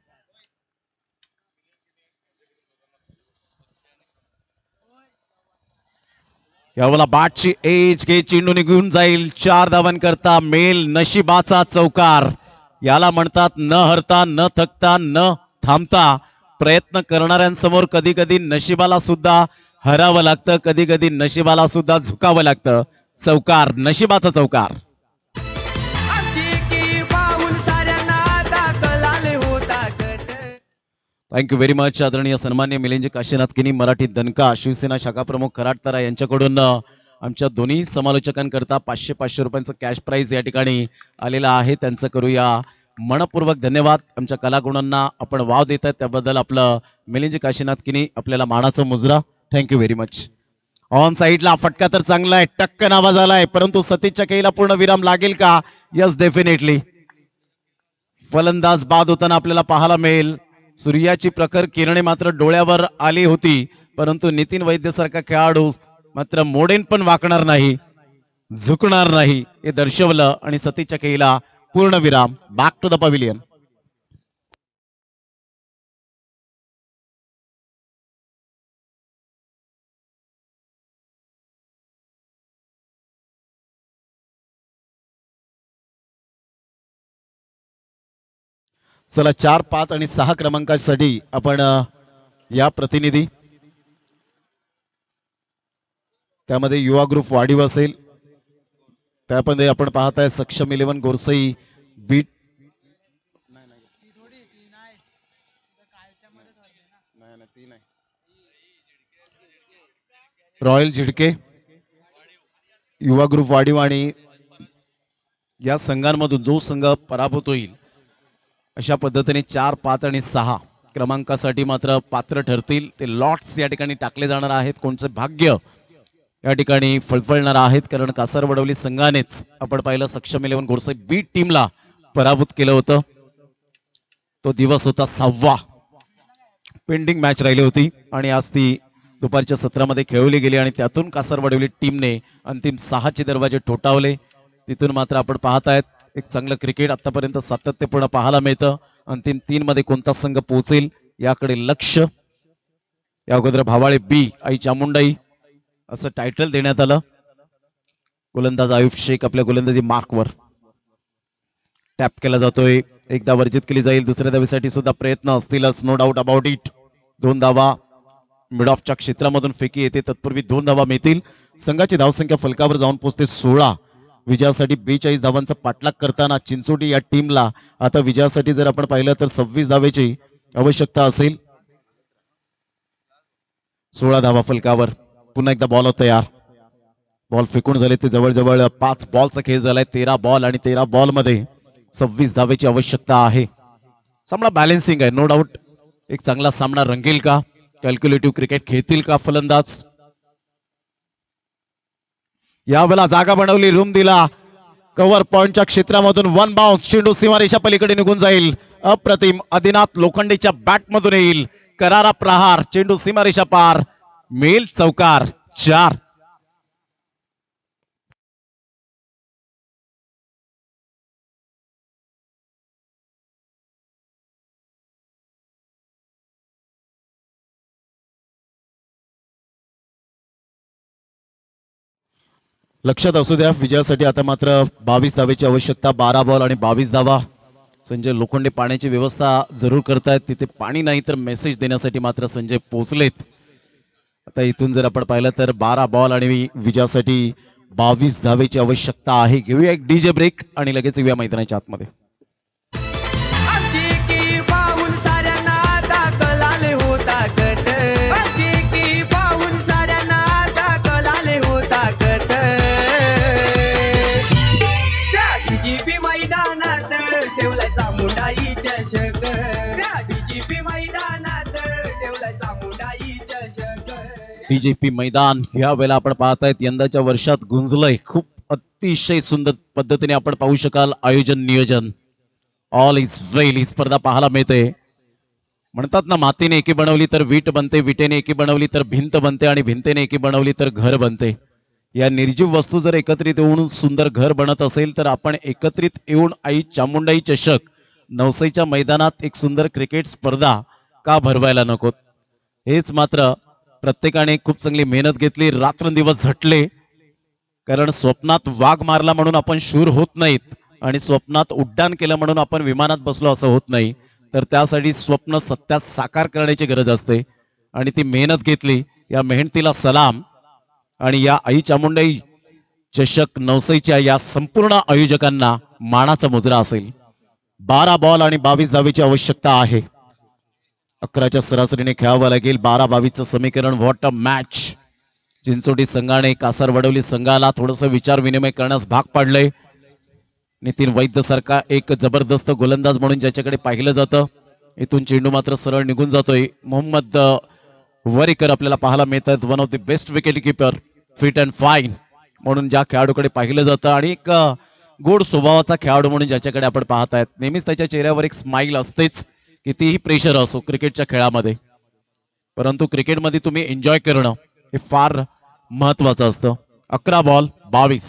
यावेळेला बॅटची एज घे, चेंडू निघून जाईल. चार धावांकरता मेल नशिबाचा चौकार. याला म्हणतात न हरता न थकता न थांबता. प्रयत्न करणाऱ्यांसमोर कधी कधी नशिबाला सुद्धा हरावं लागतं, कधी कधी नशिबाला सुद्धा झुकावं लागतं. चौकार, नशिबाचा चौकार. आमची की पाहून साऱ्यांना दाखलाले हो ताकद. Thank you very much. आदरणीय सन्मान्य मिलिंद काशीनाथ किनी, मराठी दणका, शिवसेना शाखा प्रमुख खराटतरा यांच्याकडून आमच्या दोन्ही समालोचकांकरता पाचशे पाचशे रुपयांचं कॅश प्राइज या ठिकाणी आलेलं आहे. त्यांचं करूया मनपूर्वक धन्यवाद. आमच्या कलागुणांना आपण वाव देत आहेत त्याबद्दल आपलं मिलिंद काशीनाथ किनी आपल्याला मानाचा मुजरा. Thank you very much. ऑन साईडला फटका तर चांगला आहे, टक्कन आवाज आलाय, परंतु सतीशच्या खेळीला पूर्ण विराम लागेल का? Yes, definitely. फलंदाज बाद होताना आपल्याला पाहायला मिळेल. सूर्याची प्रखर किरणे मात्र डोळ्यावर आली होती, परंतु नितीन वैद्य सारखा खेळाडू मात्र मोडेन पण वाकणार नाही, झुकणार नाही हे दर्शवलं आणि सतीशच्या खेळीला पूर्ण विराम. Back to the pavilion. चला, चार पाच आणि सहा क्रमांकासाठी आपण या प्रतिनिधी, त्यामध्ये युवा ग्रुप वाढीव असेल, त्यामध्ये आपण पाहताय Saksham eleven Gorsai beat. Royal Zidke, Yuva group वाढीव आणि या संघांमधून जो संघ पराभूत होईल अशा पद्धतीने चार पाच आणि सहा क्रमांकासाठी मात्र पात्र ठरतील. ते लॉट्स या ठिकाणी टाकले जाणार आहेत. कोणचं भाग्य या ठिकाणी फळफळणार आहेत, कारण कासारवडवली संघानेच आपण पाहिलं सक्षम इलेव्हन गोरसई बी टीमला पराभूत केलं होतं. तो दिवस होता सहावा. पेंडिंग मॅच राहिली होती आणि आज ती दुपारच्या सत्रामध्ये खेळवली गेली आणि त्यातून कासारवडवली टीमने अंतिम सहाचे दरवाजे ठोठावले. तिथून मात्र आपण पाहतायत एक चांगलं क्रिकेट आतापर्यंत सातत्यपूर्ण पाहायला मिळतं. अंतिम तीन मध्ये कोणता संघ पोहोचेल याकडे लक्ष. या अगोदर भावाळे बी आई चामुंडाई असं टायटल देण्यात आलं. गोलंदाज आयुब शेख आपल्या गोलंदाजी मार्कवर टॅप केला जातोय. एकदा वर्जित केली जाईल. दुसऱ्या धावेसाठी सुद्धा प्रयत्न असतीलच, नो डाऊट अबाउट इट. दोन धावा मिड ऑफच्या क्षेत्रामधून फेकी येते, तत्पूर्वी दोन धावा मिळतील. संघाची धावसंख्या फलकावर जाऊन पोहोचते सोळा. विजयासाठी बेचाळीस धावांचा पाठलाग करताना चिंचोटी या टीमला आता विजयासाठी जर आपण पाहिलं तर सव्वीस धावेची आवश्यकता असेल. सोळा धावा फलकावर. पुन्हा एकदा बॉल तयार. बॉल फेकून झाले ते जवळजवळ पाच बॉलचा खेळ झालाय. तेरा बॉल आणि तेरा बॉल मध्ये सव्वीस धावेची आवश्यकता आहे. सामना बॅलेन्सिंग आहे, नो डाऊट. एक चांगला सामना रंगेल का? कॅल्क्युलेटिव्ह क्रिकेट खेळतील का फलंदाज? यावेळेला जागा बनवली, रूम दिला. कव्हर पॉइंटच्या क्षेत्रामधून वन बाउन्स, चेंडू सीमारेषा पलीकडे निघून जाईल. अप्रतिम. आदिनाथ लोखंडेच्या बॅटमधून येईल. करारा प्रहार, चेंडू सीमारेषा पार. मेल चौकार. चार. लक्षात असू द्या, विजयासाठी आता मात्र बावीस धावेची आवश्यकता. बारा बॉल आणि बावीस धावा. संजय लोखंडे पाण्याची व्यवस्था जरूर करतायत. तिथे पाणी नाही तर मेसेज देण्यासाठी मात्र संजय पोचलेत. आता इथून जर आपण पाहिलं तर बारा बॉल आणि विजयासाठी बावीस धावेची आवश्यकता आहे. घेऊया एक डीजे ब्रेक आणि लगेच येऊया मैदानाच्या आतमध्ये. आमची की पाहून साऱ्यांना दाखलाले होता कत आमची की पाहून साऱ्यांना दाखलाले होता कत त्या बीजेपी मैदानात ठेवलाय चामुंडाई चषक त्या बीजेपी मैदानात ठेवलाय चामुंडाई चषक. बीजेपी मैदान या वेळेला आपण पाहतायत यंदाच्या वर्षात गुंजलंय. खूप अतिशय सुंदर पद्धतीने आपण पाहू शकाल आयोजन नियोजन. ऑल इज वेल ही स्पर्धा पाहायला मिळते. म्हणतात ना, मातीने एकी बनवली तर वीट बनते, विटेने एकी बनवली तर भिंत बनते आणि भिंतेने एकी बनवली तर घर बनते. या निर्जीव वस्तू जर एकत्रित येऊन सुंदर घर बनत असेल तर आपण एकत्रित येऊन आई चामुंडाई चषक नवसाईच्या मैदानात एक सुंदर क्रिकेट स्पर्धा का भरवायला नको. हेच मात्र प्रत्येकाने खूप चांगली मेहनत घेतली, रात्रंदिवस झटले. कारण स्वप्नात वाघ मारला म्हणून आपण शूर होत नाहीत आणि स्वप्नात उड्डाण केलं म्हणून आपण विमानात बसलो असं होत नाही. तर त्यासाठी स्वप्न सत्यात साकार करण्याची गरज असते आणि ती मेहनत घेतली. या मेहनतीला सलाम. आणि या आई चामुंडाई चषक नवसाईच्या या संपूर्ण आयोजकांना मानाचा मुजरा असेल. बारा बॉल आणि बावीस धावेची आवश्यकता आहे. अकराच्या सरासरीने खेळावं लागेल. बारा बावीसचं समीकरण. What a match. चिंचोटी संघाने कासार वडवली संघाला थोडंसं विचार विनिमय करण्यास भाग पाडलंय. नितीन वैद्य सारखा एक जबरदस्त गोलंदाज म्हणून ज्याच्याकडे पाहिलं जातं, इथून चेंडू मात्र सरळ निघून जातोय. मोहम्मद वरीकर आपल्याला पाहायला मिळत आहेत. One of the best wicket keeper, fit and fine म्हणून ज्या खेळाडूकडे पाहिलं जातं आणि एक गोड स्वभावाचा खेळाडू म्हणून ज्याच्याकडे आपण पाहतायत. नेहमीच त्याच्या चेहऱ्यावर एक स्माईल असतेच, कितीही प्रेशर असो क्रिकेटच्या खेळामध्ये. परंतु क्रिकेटमध्ये तुम्ही एन्जॉय करणं हे फार महत्वाचं असतं. अकरा बॉल बावीस.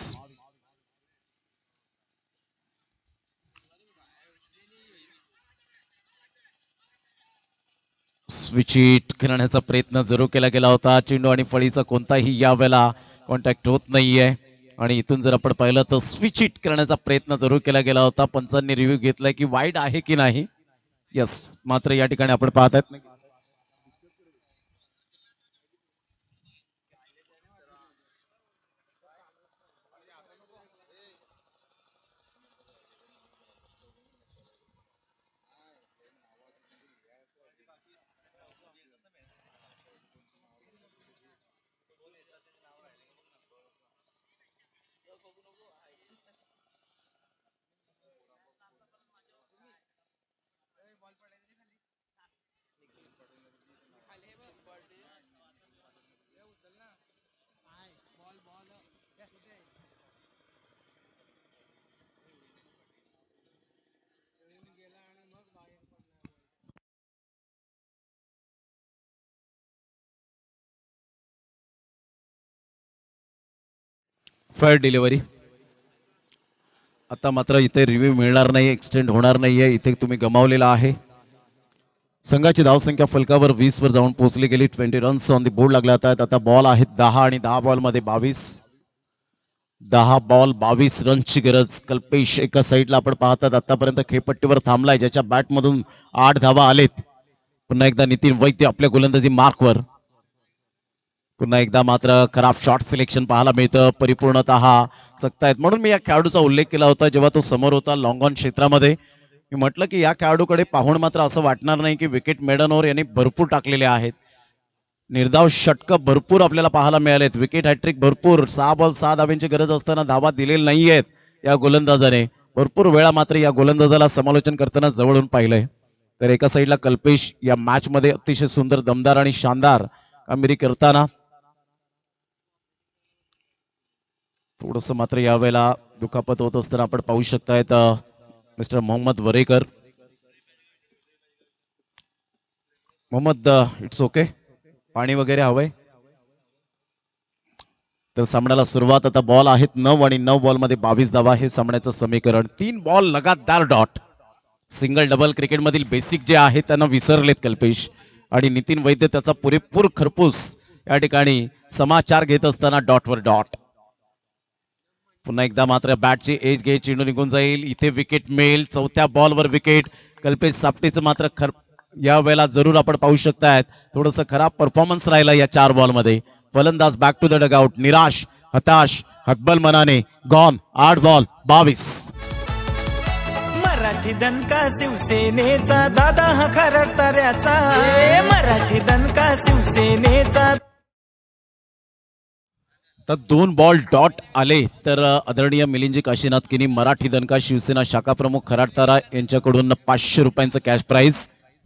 स्विच हिट करण्याचा प्रयत्न जरूर केला गेला होता. चेंडू आणि फळीचा कोणताही यावेळेला कॉन्टॅक्ट होत नाहीये आणि इथून जर आपण पाहिलं तर स्विच हिट करण्याचा प्रयत्न जरूर केला गेला होता. पंचांनी रिव्ह्यू घेतलाय की वाईड आहे की नाही. यस, मात्र या ठिकाणी आपण पाहतात फेअर डिलिव्हरी. आता मात्र इथे रिव्ह्यू मिळणार नाही, एक्सटेंड होणार नाहीये. इथे तुम्ही गमावलेला आहे. संघाची धावसंख्या फलकावर वीस वर जाऊन पोहोचली गेली. Twenty runs on the board लागले आहेत. आता बॉल आहेत दहा आणि दहा बॉल मध्ये बावीस. दहा बॉल बावीस रन्सची गरज. कल्पेश एका साईडला आपण पाहतात आतापर्यंत खेळपट्टीवर थांबलाय, ज्याच्या बॅटमधून आठ धावा आलेत. पुन्हा एकदा नितीन वैद्य आपल्या गोलंदाजी मार्कवर. पुन्हा एकदा मात्र खराब शॉट सिलेक्शन पाहायला मिळतं. परिपूर्णतः चकतायत. म्हणून मी या खेळाडूचा उल्लेख केला होता जेव्हा तो समोर होता लॉंग ऑन क्षेत्रामध्ये. मी म्हटलं की या खेळाडूकडे पाहून मात्र असं वाटणार नाही की विकेट मेडन ओव्हर यांनी भरपूर टाकलेले आहेत. निर्धाव षटकं भरपूर आपल्याला पाहायला मिळालेत. विकेट हॅट्रिक भरपूर. सहा बॉल सहा धाब्यांची गरज असताना धावा दिलेल्या नाही आहेत या गोलंदाजाने. भरपूर वेळा मात्र या गोलंदाजाला समालोचन करताना जवळून पाहिलंय. तर एका साईडला कल्पेश या मॅच मध्ये अतिशय सुंदर दमदार आणि शानदार कामगिरी करताना थोडस मात्र यावेळेला दुखापत होत असताना आपण पाहू शकतायत mister Mohammad Varekar. Mohammad, it's okay, पाणी वगैरे हवंय. तर सामन्याला सुरुवात. आता बॉल आहेत नऊ आणि नऊ बॉल मध्ये बावीस धावा हे सामन्याचं समीकरण. तीन बॉल लगातार डॉट. सिंगल डबल क्रिकेट मधील बेसिक जे आहे त्यांना विसरलेत कल्पेश आणि नितीन वैद्य त्याचा पुरेपूर खरपूस या ठिकाणी समाचार घेत असताना डॉटवर डॉट. पुन्हा एकदा मात्र बॅटची एज घे, चेंडू निघून जाईल. इथे विकेट मिळेल. चौथ्या बॉलवर विकेट. कल्पेश सापटेचं मात्र खर या वेळेला जरूर आपण पाहू शकतायत थोडंसं खराब परफॉर्मन्स राहिला या चार बॉलमध्ये. फलंदाज बॅक टू द डगआउट. निराश, हताश, हतबल मनाने गॉन. आठ बॉल बावीस. मराठी दणका शिवसेनेचा दादा हा खरडताऱ्याचा. ए, मराठी दणका शिवसेनेचा. तर दोन बॉल डॉट आले तर आदरणीय मिलिंदजी काशीनाथ किनी मराठी दणका शिवसेना शाखा प्रमुख खराडतारा यांच्याकडून पाचशे रुपयांचं कॅश प्राइज.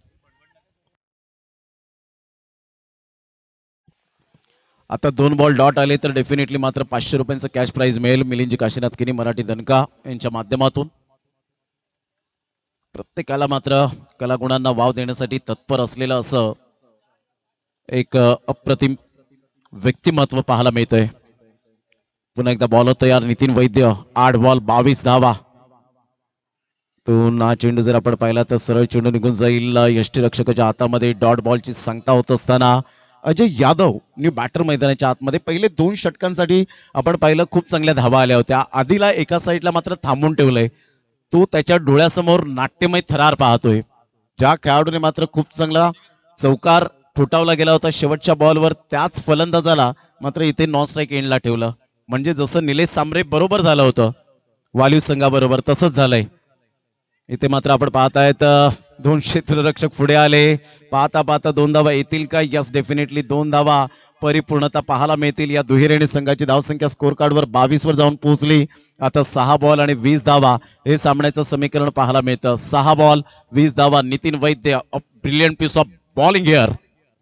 आता दोन बॉल डॉट आले तर डेफिनेटली मात्र पाचशे रुपयांचं कॅश प्राइज मिळेल मिलिंदजी काशीनाथ किनी मराठी दणका यांच्या माध्यमातून. प्रत्येकाला मात्र कलागुणांना वाव देण्यासाठी तत्पर असलेलं असं एक अप्रतिम व्यक्तिमत्व पाहायला मिळतंय. पुन्हा एकदा बॉलर तयार. नितीन वैद्य. आठ बॉल बावीस धावा. तो ना चेंडू जर आपण पाहिला तर सरळ चेंडू निघून जाईल यष्टीरक्षकाच्या हातामध्ये. डॉट बॉलची सांगता होत असताना अजय यादव न्यू बॅटर मैदानाच्या आतमध्ये पहिले दोन षटकांसाठी आपण पाहिलं खूप चांगल्या धावा आल्या होत्या. आधीला एका साईडला मात्र थांबून ठेवलंय. तो त्याच्या डोळ्यासमोर नाट्यमय थरार पाहतोय. ज्या खेळाडूने मात्र खूप चांगला चौकार ठोठावला गेला होता शेवटच्या बॉलवर त्याच फलंदाजाला मात्र इथे नॉन स्ट्राईक एंडला ठेवलं. म्हणजे जसं निलेश सांबरे बरोबर झालं होतं वाल्यू संघाबरोबर तसंच झालंय. इथे मात्र आपण पाहतायत दोन क्षेत्ररक्षक पुढे आले. पाहता पाहता दोन धावा येतील का? यस, डेफिनेटली दोन धावा परिपूर्णता पाहायला मिळतील. या दुहेरीने संघाची धावसंख्या स्कोर कार्डवर बावीस वर जाऊन पोहोचली. आता सहा बॉल आणि वीस धावा हे सामन्याचं समीकरण पाहायला मिळतं. सहा बॉल वीस धावा. Nitin Vaidya, brilliant piece of bowling here.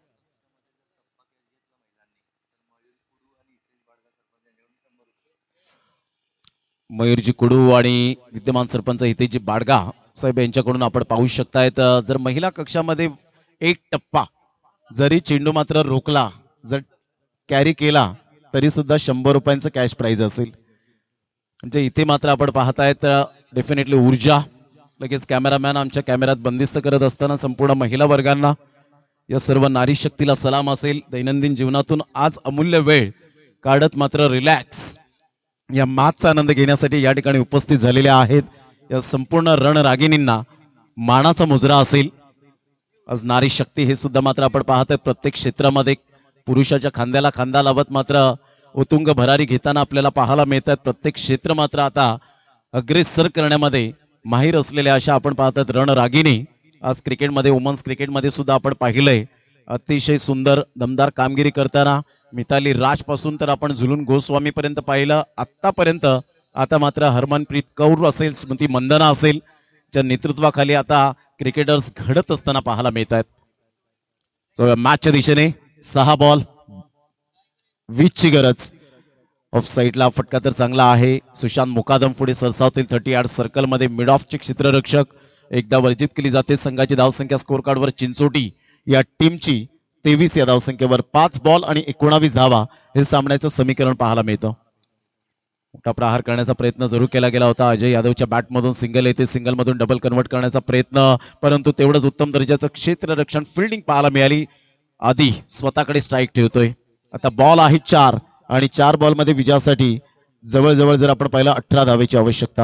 Mayurji Kudu आणि विद्यमान सरपंच हितेजी बाडगा साहेब यांच्याकडून आपण पाहू शकतायत. जर महिला कक्षामध्ये एक टप्पा जरी चेंडू मात्र रोखला, जर कॅरी केला तरी सुद्धा शंभर रुपयांचं कॅश प्राइज असेल. म्हणजे इथे मात्र आपण पाहतायत डेफिनेटली ऊर्जा. लगेच कॅमेरामॅन आमच्या कॅमेऱ्यात बंदिस्त करत असताना संपूर्ण महिला वर्गांना या सर्व नारी शक्तीला सलाम असेल. दैनंदिन जीवनातून आज अमूल्य वेळ काढत मात्र रिलॅक्स या मॅचचा आनंद घेण्यासाठी या ठिकाणी उपस्थित झालेल्या आहेत. या संपूर्ण रणरागिणींना मानाचा मुजरा असेल. आज नारी शक्ती हे सुद्धा मात्र आपण पाहतोय प्रत्येक क्षेत्रामध्ये पुरुषाच्या खांद्याला खांदा लावत मात्र उत्तुंग भरारी घेताना आपल्याला पाहायला मिळतात. प्रत्येक क्षेत्र मात्र आता अग्रेसर करण्यामध्ये माहीर असलेल्या अशा आपण पाहतात रणरागिणी आज क्रिकेटमध्ये, वुमन्स क्रिकेटमध्ये सुद्धा आपण पाहिलंय अतिशय सुंदर दमदार कामगिरी करताना. मिताली राज पासून तर आपण झुलून गोस्वामी पर्यंत पाहिलं आतापर्यंत. आता मात्र हरमनप्रीत कौर असेल, स्मृती मंदना असेल, च्या नेतृत्वाखाली आता क्रिकेटर्स घडत असताना पाहायला मिळत आहेत. मॅचच्या दिशेने सहा बॉल वीस ची गरज. ऑफ साईडला फटका तर चांगला आहे. सुशांत मुकादम पुढे सरसावतील थर्टी यार्ड सर्कल मध्ये. मिड ऑफचे क्षेत्ररक्षक एकदा वर्जित केली जाते. संघाची धावसंख्या स्कोर कार्डवर चिंचोटी या टीमची तेवीस या धावसंख्येवर. पाच बॉल आणि एकोणावीस धावा हे सामन्याचं समीकरण पाहायला मिळतं. मोठा प्रहार करण्याचा प्रयत्न जरूर केला गेला होता. अजय यादवच्या बॅटमधून सिंगल येते, सिंगल मधून डबल कन्वर्ट करण्याचा प्रयत्न, परंतु तेवढंच उत्तम दर्जाचं क्षेत्ररक्षण फिल्डिंग पाहायला मिळाली. आधी स्वतःकडे स्ट्राईक ठेवतोय. आता बॉल आहे चार आणि चार बॉल मध्ये विजयासाठी जवळजवळ जर आपण पाहिलं अठरा धावेची आवश्यकता.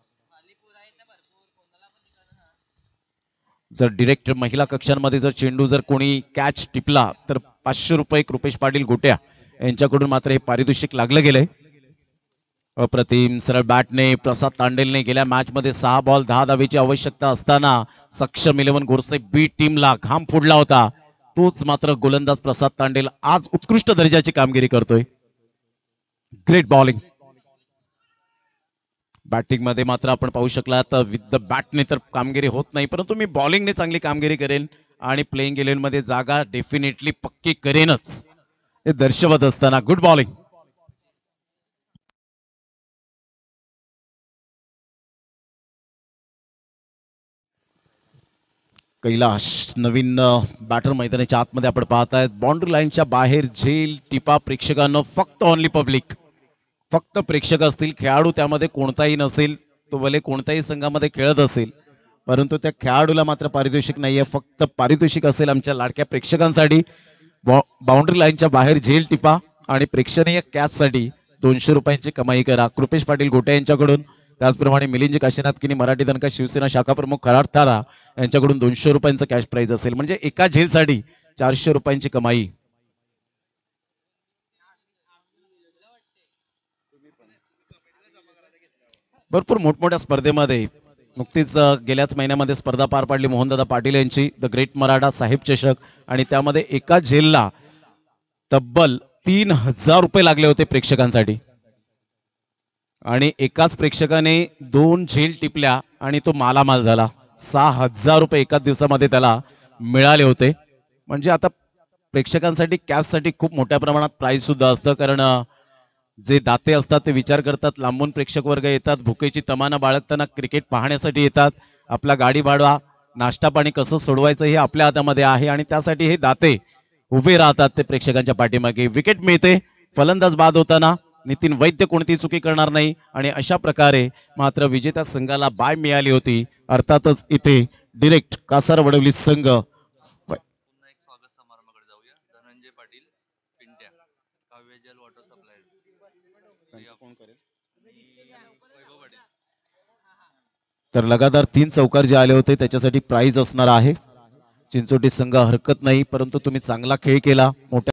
जर डिरेक्ट महिला कक्षांमध्ये जर चेंडू जर कोणी कॅच टिपला तर पाचशे रुपये कृपेश पाटील गोट्या यांच्याकडून मात्र हे पारितोषिक लागलं गेलंय. अप्रतिम सरळ बॅटने प्रसाद तांडेलने गेल्या मॅच मध्ये सहा बॉल दहा धावेची आवश्यकता असताना सक्षम इलेव्हन गोरसे बी टीमला घाम फोडला होता. तोच मात्र गोलंदाज प्रसाद तांडेल आज उत्कृष्ट दर्जाची कामगिरी करतोय. Great bowling. बॅटिंग मध्ये मात्र आपण पाहू शकला तर विथ द बॅटने तर कामगिरी होत नाही, परंतु मी बॉलिंगने चांगली कामगिरी करेन आणि प्लेइंग इलेव्हन मध्ये जागा डेफिनेटली पक्की करेनच हे दर्शवत असताना गुड बॉलिंग. कैलाश नवीन बॅटर मैदानाच्या आतमध्ये आपण पाहतायत. बाउंड्री लाईनच्या बाहेर झेल टिपा प्रेक्षकांना फक्त ऑनली पब्लिक, फक्त प्रेक्षक असतील. खेळाडू त्यामध्ये कोणताही नसेल, तो भले कोणत्याही संघामध्ये खेळत असेल, परंतु त्या खेळाडूला मात्र पारितोषिक नाहीये. फक्त पारितोषिक असेल आमच्या लाडक्या प्रेक्षकांसाठी. बाउंड्री लाईनच्या बाहेर झेल टिपा आणि प्रेक्षणीय कॅच साठी दोनशे रुपयांची कमाई करा. कृपेश पाटील गोटे यांच्याकडून, त्याचप्रमाणे मिलिंद काशीनाथ किनी मराठी दणका शिवसेना शाखा प्रमुख कराड तारा यांच्याकडून दोनशे रुपयांचं कॅश प्राइज असेल. म्हणजे एका झेलसाठी चारशे रुपयांची कमाई. भरपूर मोठमोठ्या स्पर्धेमध्ये नुकतीच अ, गेल्याच महिन्यामध्ये स्पर्धा पार पाडली मोहनदादा पाटील यांची द ग्रेट मराठा साहेब चषक, आणि त्यामध्ये एका झेलला तब्बल तीन हजार रुपये लागले होते प्रेक्षकांसाठी. आणि एकाच प्रेक्षकाने दोन झेल टिपल्या आणि तो मालामाल झाला. सहा हजार रुपये एकाच दिवसामध्ये त्याला मिळाले होते. म्हणजे आता प्रेक्षकांसाठी कॅशसाठी खूप मोठ्या प्रमाणात प्राइस सुद्धा असतं, कारण अ, जे दाते असतात ते विचार करतात, लांबून प्रेक्षक वर्ग येतात, भुकेची तमाना बाळगताना क्रिकेट पाहण्यासाठी येतात. आपला गाडी भाडा नाश्ता पाणी कसं सोडवायचं हे आपल्या हातामध्ये आहे, आणि त्यासाठी हे दाते उभे राहतात ते प्रेक्षकांच्या पाठीमागे. विकेट मिळते, फलंदाज बाद होताना नितीन वैद्य कोणती चुकी करणार नाही, आणि अशा प्रकारे मात्र विजेत्या संघाला बाय मिळाली होती. अर्थातच इथे डिरेक्ट कासार वडवली संघ पुन्हा एक स्वागत समारंभाकडे जाऊया. धनंजय पाटील पिंट्या, काव्य जल वॉटर सप्लायर. कोण करेल? वैभव पाटील. तर लगातार तीन चौकार जे आले होते त्याच्यासाठी प्राइज असणार आहे. चिंचोटी संघ हरकत नाही, परंतु तुम्ही चांगला खेळ केला. मोठ्या